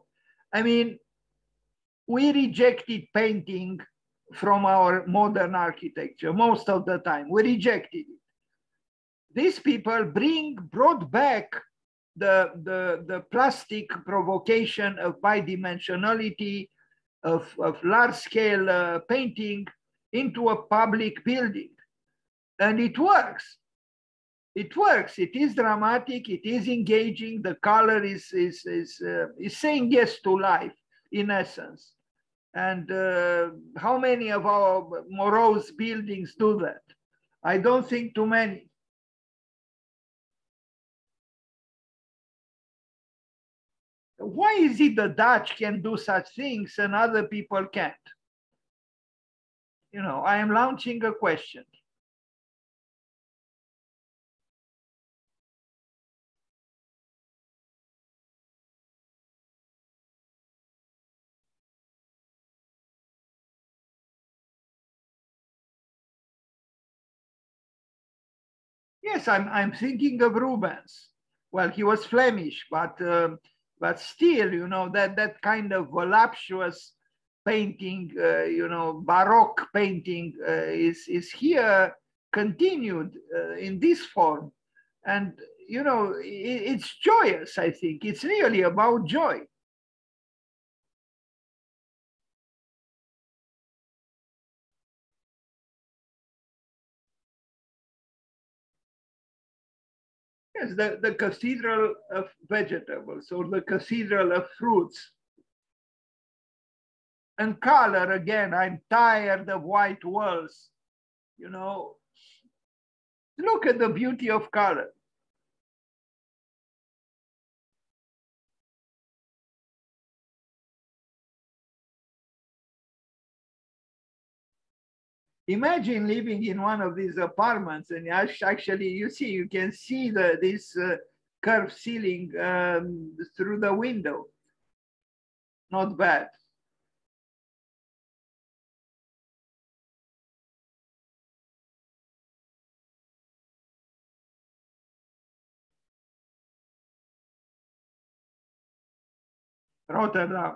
we rejected painting from our modern architecture most of the time. We rejected it. These people brought back the plastic provocation of bidimensionality, of large-scale painting into a public building. And it works. It works. It is dramatic. It is engaging. The color is saying yes to life, in essence. And how many of our morose buildings do that? I don't think too many. Why is it the Dutch can do such things and other people can't? I am launching a question. Yes, I'm thinking of Rubens. Well, he was Flemish, but still, that kind of voluptuous painting, Baroque painting is here continued in this form. And, it's joyous, I think. It's really about joy. Yes, the cathedral of vegetables or the cathedral of fruits. And color, again, I'm tired of white walls. Look at the beauty of color. Imagine living in one of these apartments, and actually, you can see this curved ceiling through the window. Not bad. Rotterdam.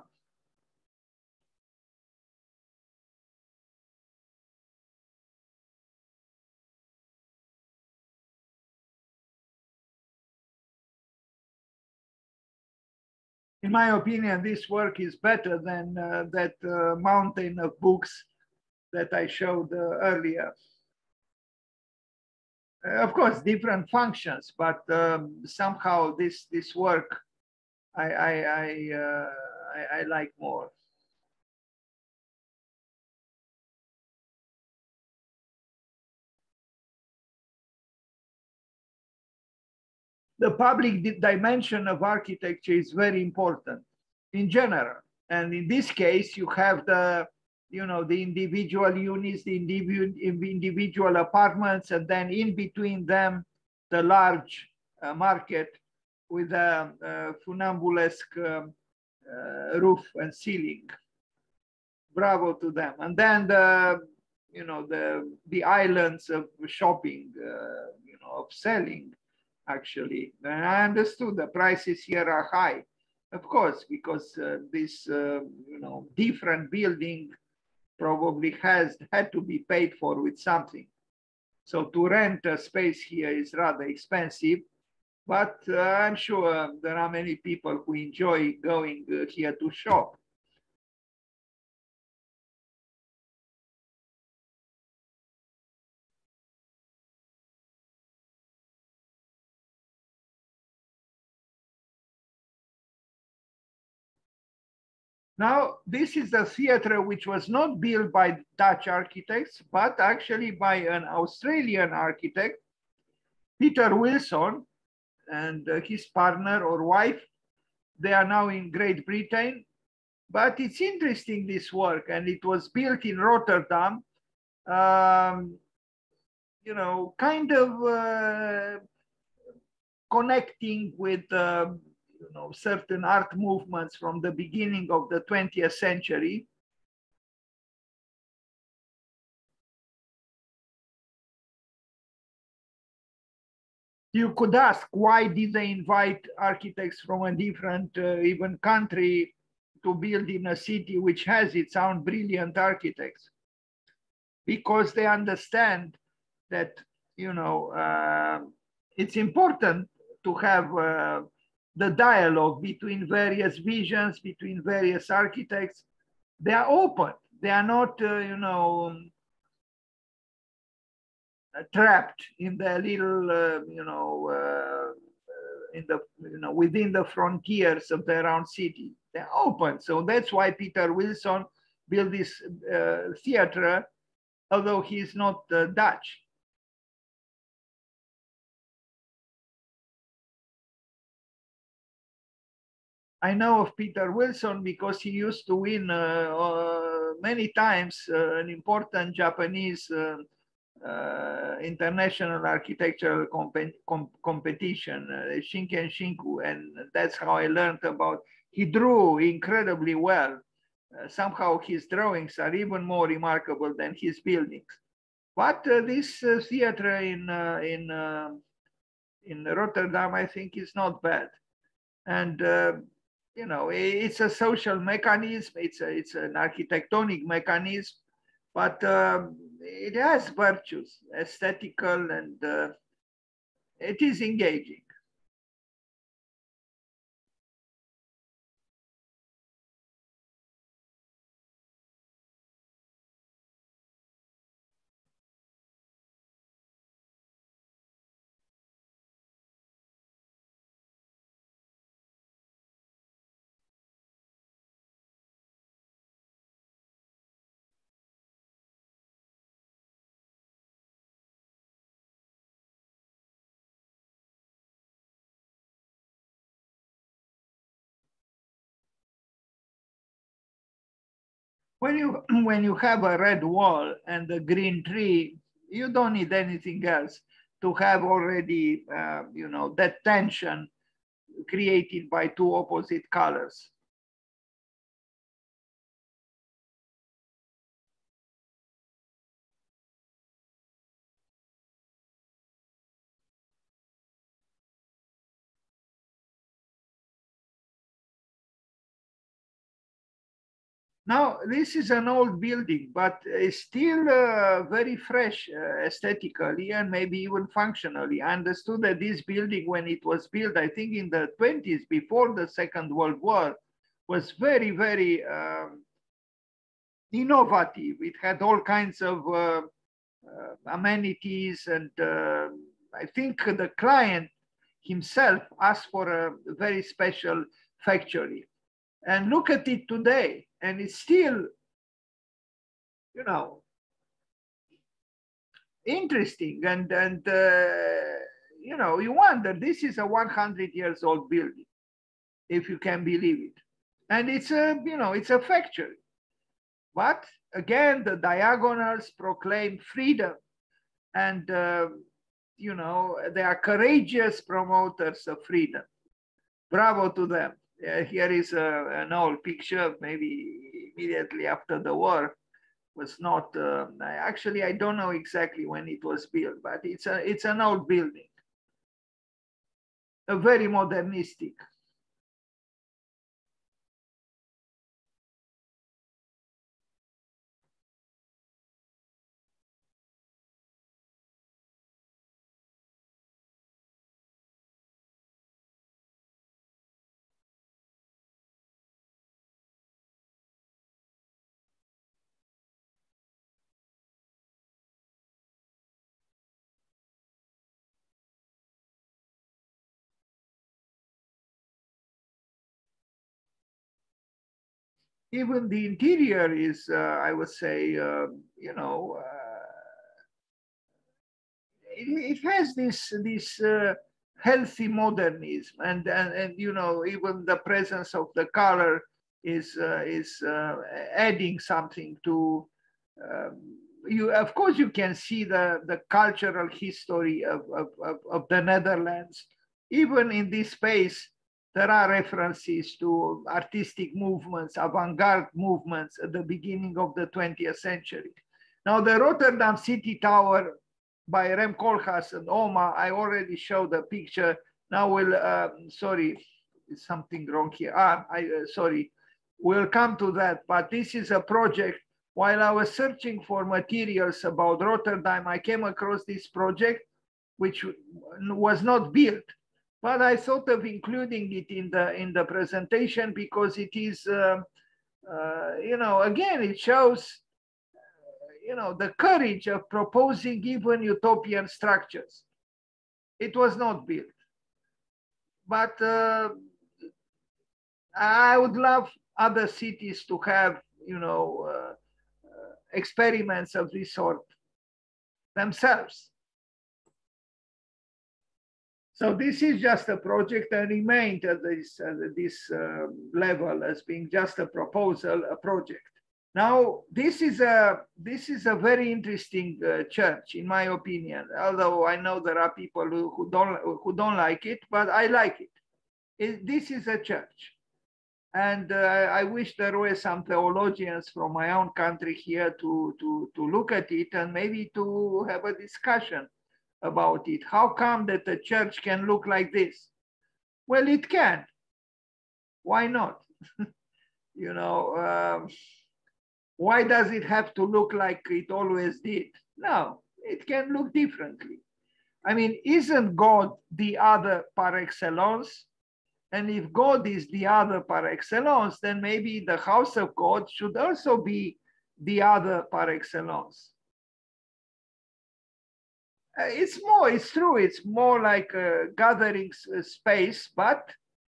In my opinion, this work is better than that mountain of books that I showed earlier. Of course, different functions, but somehow this work I like more. the public dimension of architecture is very important in general. And in this case, you have the, the individual units, the individual apartments, and then in between them, the large market with a funambulesque roof and ceiling. Bravo to them. And then the islands of shopping, of selling, actually. And I understood the prices here are high, of course, because this, different building probably had to be paid for with something. So to rent a space here is rather expensive, but I'm sure there are many people who enjoy going here to shop. Now, this is a theater which was not built by Dutch architects, but actually by an Australian architect, Peter Wilson, and his partner or wife. They are now in Great Britain. But it's interesting, this work, and it was built in Rotterdam, kind of connecting with certain art movements from the beginning of the 20th century. You could ask, why did they invite architects from a different even country to build in a city which has its own brilliant architects? Because they understand that, it's important to have the dialogue between various visions, between various architects. They are open. They are not, trapped in the little, within the frontiers of their own city. They're open. So that's why Peter Wilson built this theater, although he's not Dutch. I know of Peter Wilson because he used to win many times an important Japanese international architectural competition, Shinken Shinku, and that's how I learned about. He drew incredibly well. Somehow his drawings are even more remarkable than his buildings. But this theater in Rotterdam, I think, is not bad, and it's a social mechanism. It's an architectonic mechanism, but it has virtues, aesthetical, and it is engaging. When you have a red wall and a green tree, you don't need anything else to have already that tension created by two opposite colors. Now, this is an old building, but it's still very fresh aesthetically and maybe even functionally. I understood that this building, when it was built, I think in the 20s, before the Second World War, was very, very innovative. It had all kinds of amenities, and I think the client himself asked for a very special factory. And look at it today, and it's still, interesting, and you know, you wonder, this is a 100 years old building, if you can believe it. And it's a, you know, it's a factory. But again, the diagonals proclaim freedom. And, you know, they are courageous promoters of freedom. Bravo to them. Here is an old picture, maybe immediately after the war. Was not, actually, I don't know exactly when it was built, but it's an old building, a very modernistic. Even the interior is, I would say, you know, it has this healthy modernism, and you know, even the presence of the color is adding something to. You, of course, you can see the cultural history of the Netherlands. Even in this space, there are references to artistic movements, avant-garde movements at the beginning of the 20th century. Now, the Rotterdam City Tower by Rem Koolhaas and Oma, I already showed the picture. Now we'll, sorry, is something wrong here. Sorry, we'll come to that, but this is a project. While I was searching for materials about Rotterdam, I came across this project, which was not built, but I thought of including it in the presentation because it is, you know, again, it shows, you know, the courage of proposing even utopian structures. It was not built, but I would love other cities to have, you know, experiments of this sort themselves. So this is just a project and remained at this level as being just a proposal, a project. Now, this is a very interesting church, in my opinion. Although I know there are people who don't like it, but I like it. This is a church, and I wish there were some theologians from my own country here to look at it and maybe to have a discussion about it. How come that the church can look like this? Well, it can. Why not? You know. Why does it have to look like it always did? No, it can look differently. I mean, isn't God the other par excellence? And if God is the other par excellence, then maybe the house of God should also be the other par excellence. It's true, it's more like a gathering space, but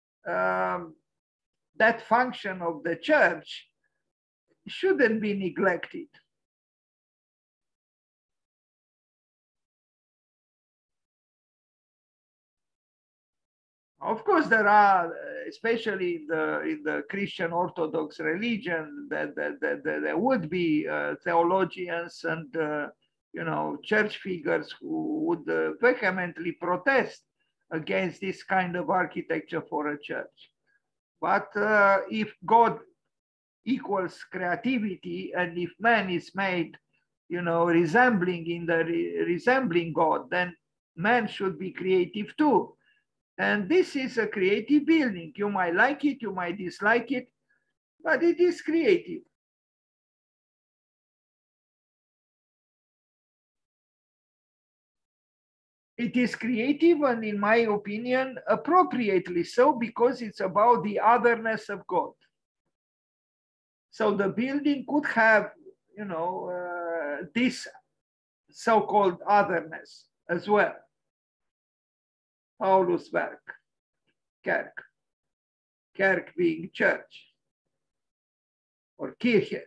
that function of the church shouldn't be neglected. Of course, there are, especially in the Christian Orthodox religion, that there would be theologians and you know, church figures who would vehemently protest against this kind of architecture for a church. But if God equals creativity, and if man is made, you know, resembling God, then man should be creative too. And this is a creative building. You might like it, you might dislike it, but it is creative. It is creative, and in my opinion, appropriately so, because it's about the otherness of God. So the building could have, you know, this so-called otherness as well. Pauluswerk, Kerk. Kerk being church or Kirche.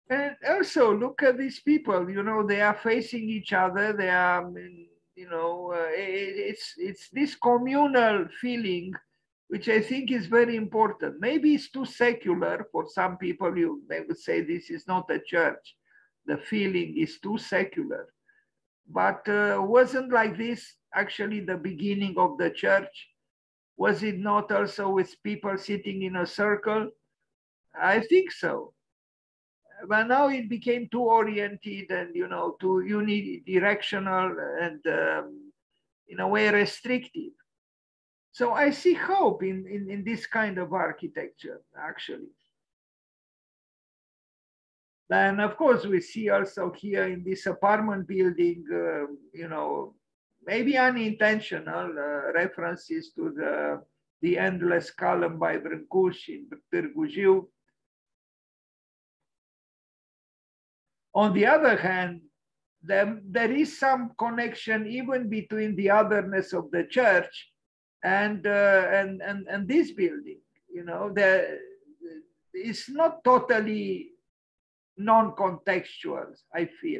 And also look at these people, they are facing each other. They are, it's this communal feeling, which I think is very important. Maybe it's too secular for some people. They would say this is not a church. The feeling is too secular. But wasn't like this actually the beginning of the church? Was it not also with people sitting in a circle? I think so. But now it became too oriented and too unidirectional and in a way restrictive. So I see hope in this kind of architecture, actually. And of course, we see also here in this apartment building, maybe unintentional references to the endless column by Brâncuș in Târgu Jiu. On the other hand, there is some connection even between the otherness of the church and this building. It's not totally non-contextual, I feel.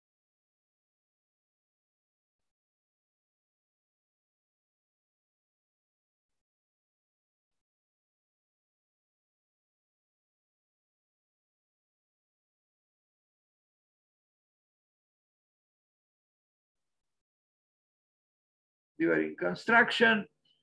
During construction,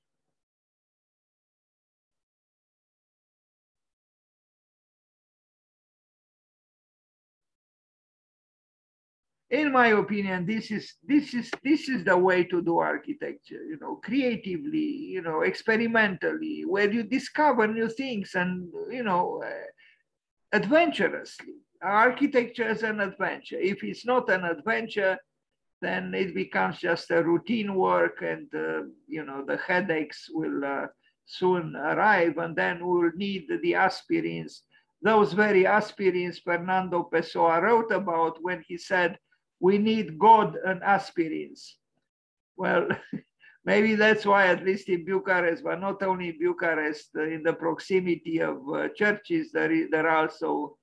in my opinion, this is the way to do architecture. Creatively, experimentally, where you discover new things and adventurously. Architecture is an adventure. If it's not an adventure, then it becomes just a routine work, and the headaches will soon arrive, and then we'll need the aspirins. Those very aspirins Fernando Pessoa wrote about when he said, "We need God and aspirins." Well, maybe that's why, at least in Bucharest, but not only in Bucharest, in the proximity of churches, there are also,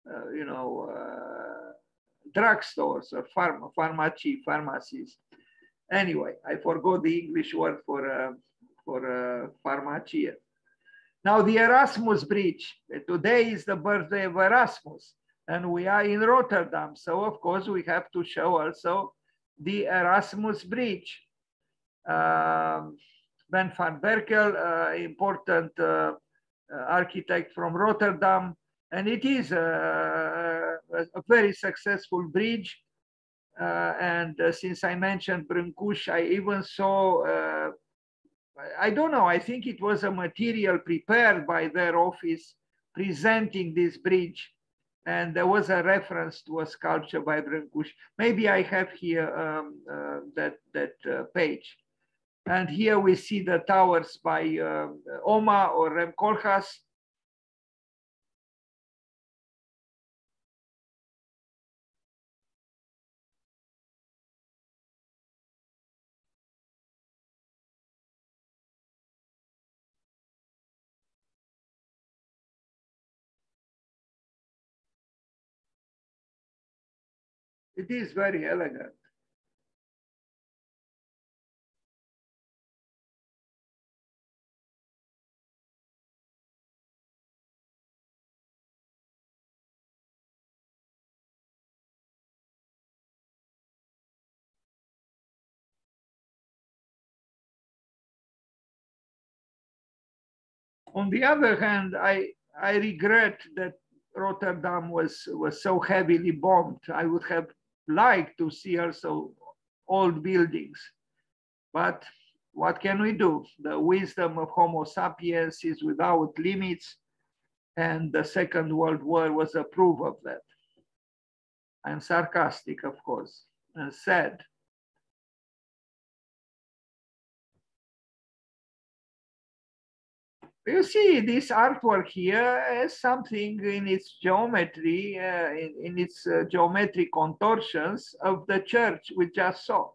drugstores or pharmacies. Anyway, I forgot the English word for pharmacia. Now the Erasmus Bridge. Today is the birthday of Erasmus, and we are in Rotterdam. So of course we have to show also the Erasmus Bridge. Ben van Berkel, important architect from Rotterdam, and it is a very successful bridge. And since I mentioned Brâncuș, I even saw, I don't know, I think it was a material prepared by their office presenting this bridge. And there was a reference to a sculpture by Brâncuș. Maybe I have here that page. And here we see the towers by Oma or Rem Koolhaas. It is very elegant. On the other hand, I regret that Rotterdam was so heavily bombed. I would have liked to see also old buildings. But what can we do? The wisdom of Homo sapiens is without limits, and the Second World War was a proof of that. I'm sarcastic, of course, and sad. You see, this artwork here has something in its geometry, in its geometric contortions of the church we just saw.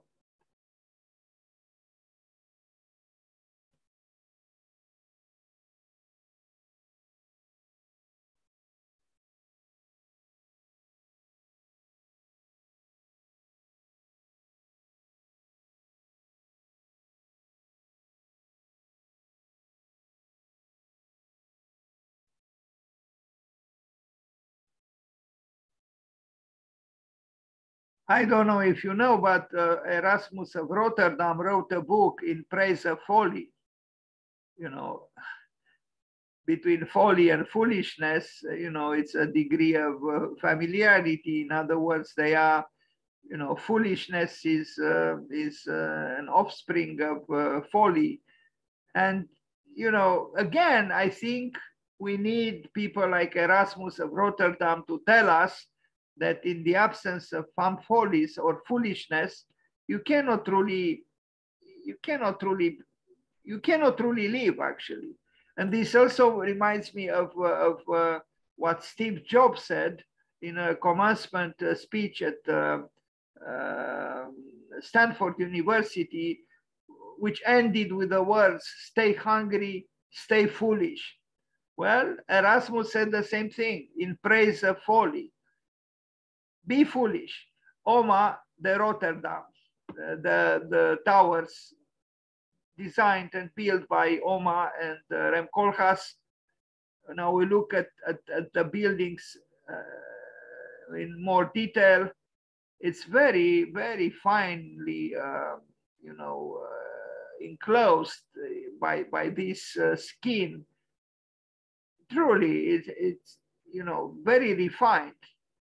I don't know if you know, but Erasmus of Rotterdam wrote a book in praise of folly. You know, between folly and foolishness, it's a degree of familiarity. In other words, they are, foolishness is an offspring of folly. And, again, I think we need people like Erasmus of Rotterdam to tell us that in the absence of follies or foolishness, you cannot truly live, actually. And this also reminds me of what Steve Jobs said in a commencement speech at Stanford University, which ended with the words, "Stay hungry, stay foolish." Well, Erasmus said the same thing in praise of folly. Be foolish. Oma de Rotterdam, the towers designed and built by Oma and Rem Koolhaas. Now we look at the buildings in more detail. It's very, very finely, enclosed by this skin. Truly, it's very refined.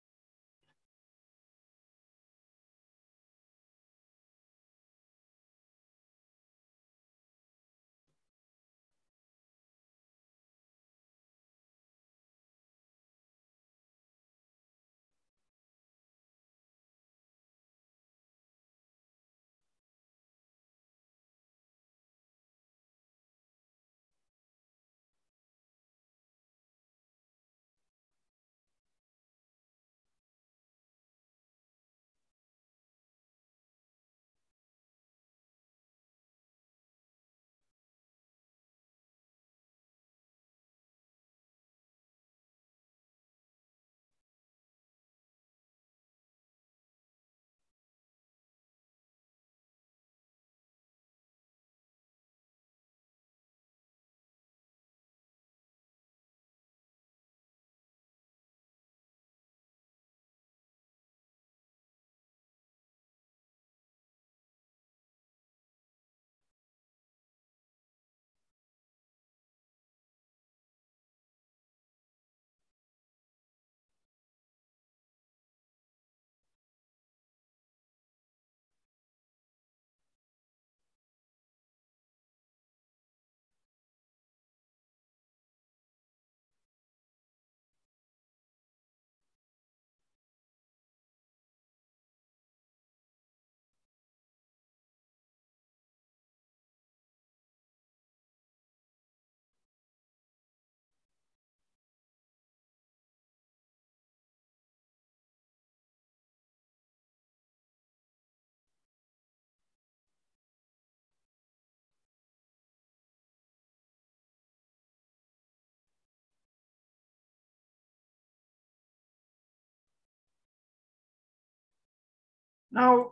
Now,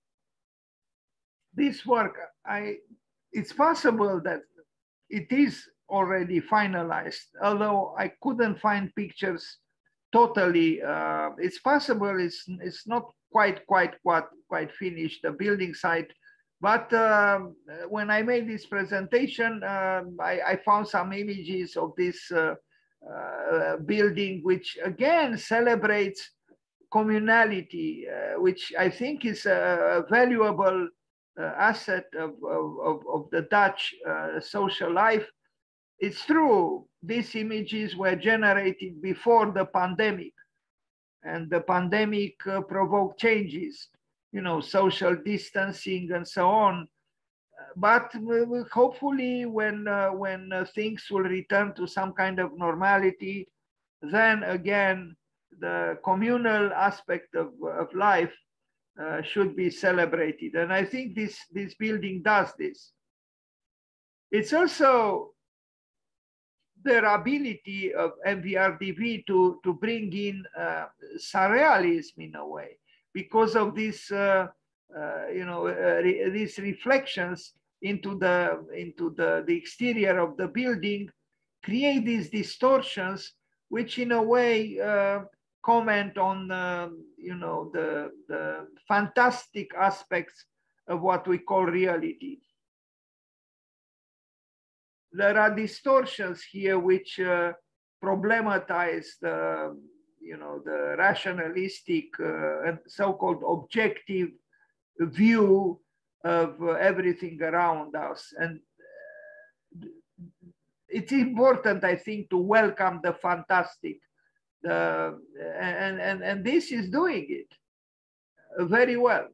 this work, it's possible that it is already finalized, although I couldn't find pictures totally. It's possible it's not quite finished, the building site. But when I made this presentation, I found some images of this building, which again celebrates communality, which I think is a valuable asset of the Dutch social life. It's true, these images were generated before the pandemic, and the pandemic provoked changes, social distancing and so on. But hopefully when things will return to some kind of normality, then again, the communal aspect of life should be celebrated. And I think this building does this. It's also their ability of MVRDV to bring in surrealism in a way, because of this, these reflections into the exterior of the building, create these distortions, which in a way comment on you know, the fantastic aspects of what we call reality. There are distortions here which problematize the, you know, the rationalistic and so-called objective view of everything around us. And it's important, I think, to welcome the fantastic. And this is doing it very well.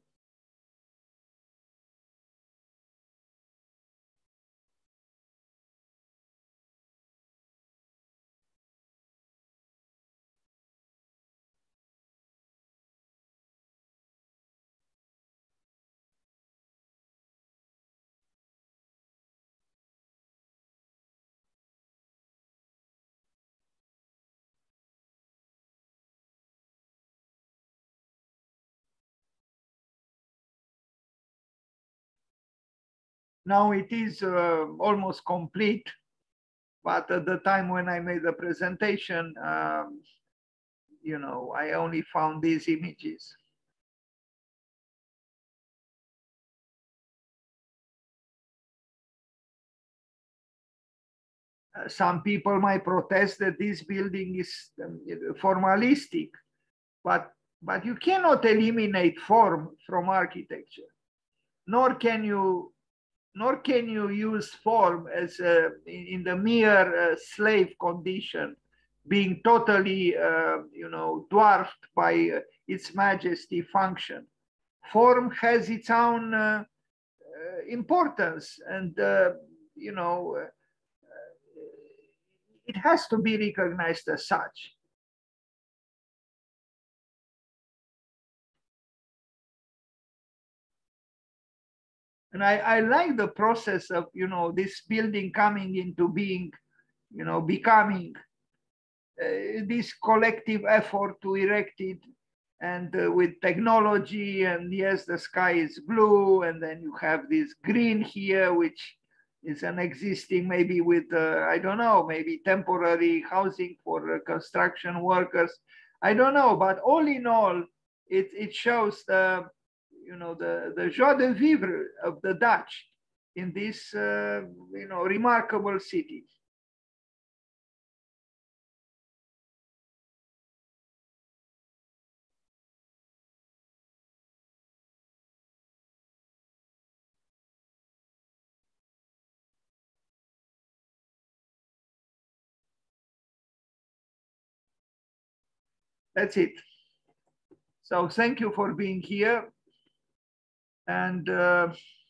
Now it is almost complete, but at the time when I made the presentation, you know, I only found these images. Some people might protest that this building is formalistic, but you cannot eliminate form from architecture, nor can you use form as in the mere slave condition, being totally you know, dwarfed by its majesty function. Form has its own importance, and you know, it has to be recognized as such. And I like the process of, you know, this building coming into being, you know, becoming this collective effort to erect it, and with technology. And yes, the sky is blue, and then you have this green here, which is an existing, maybe with I don't know, maybe temporary housing for construction workers. I don't know, but all in all, it shows the, you know, the joie de vivre of the Dutch in this you know, remarkable city. That's it. So thank you for being here. And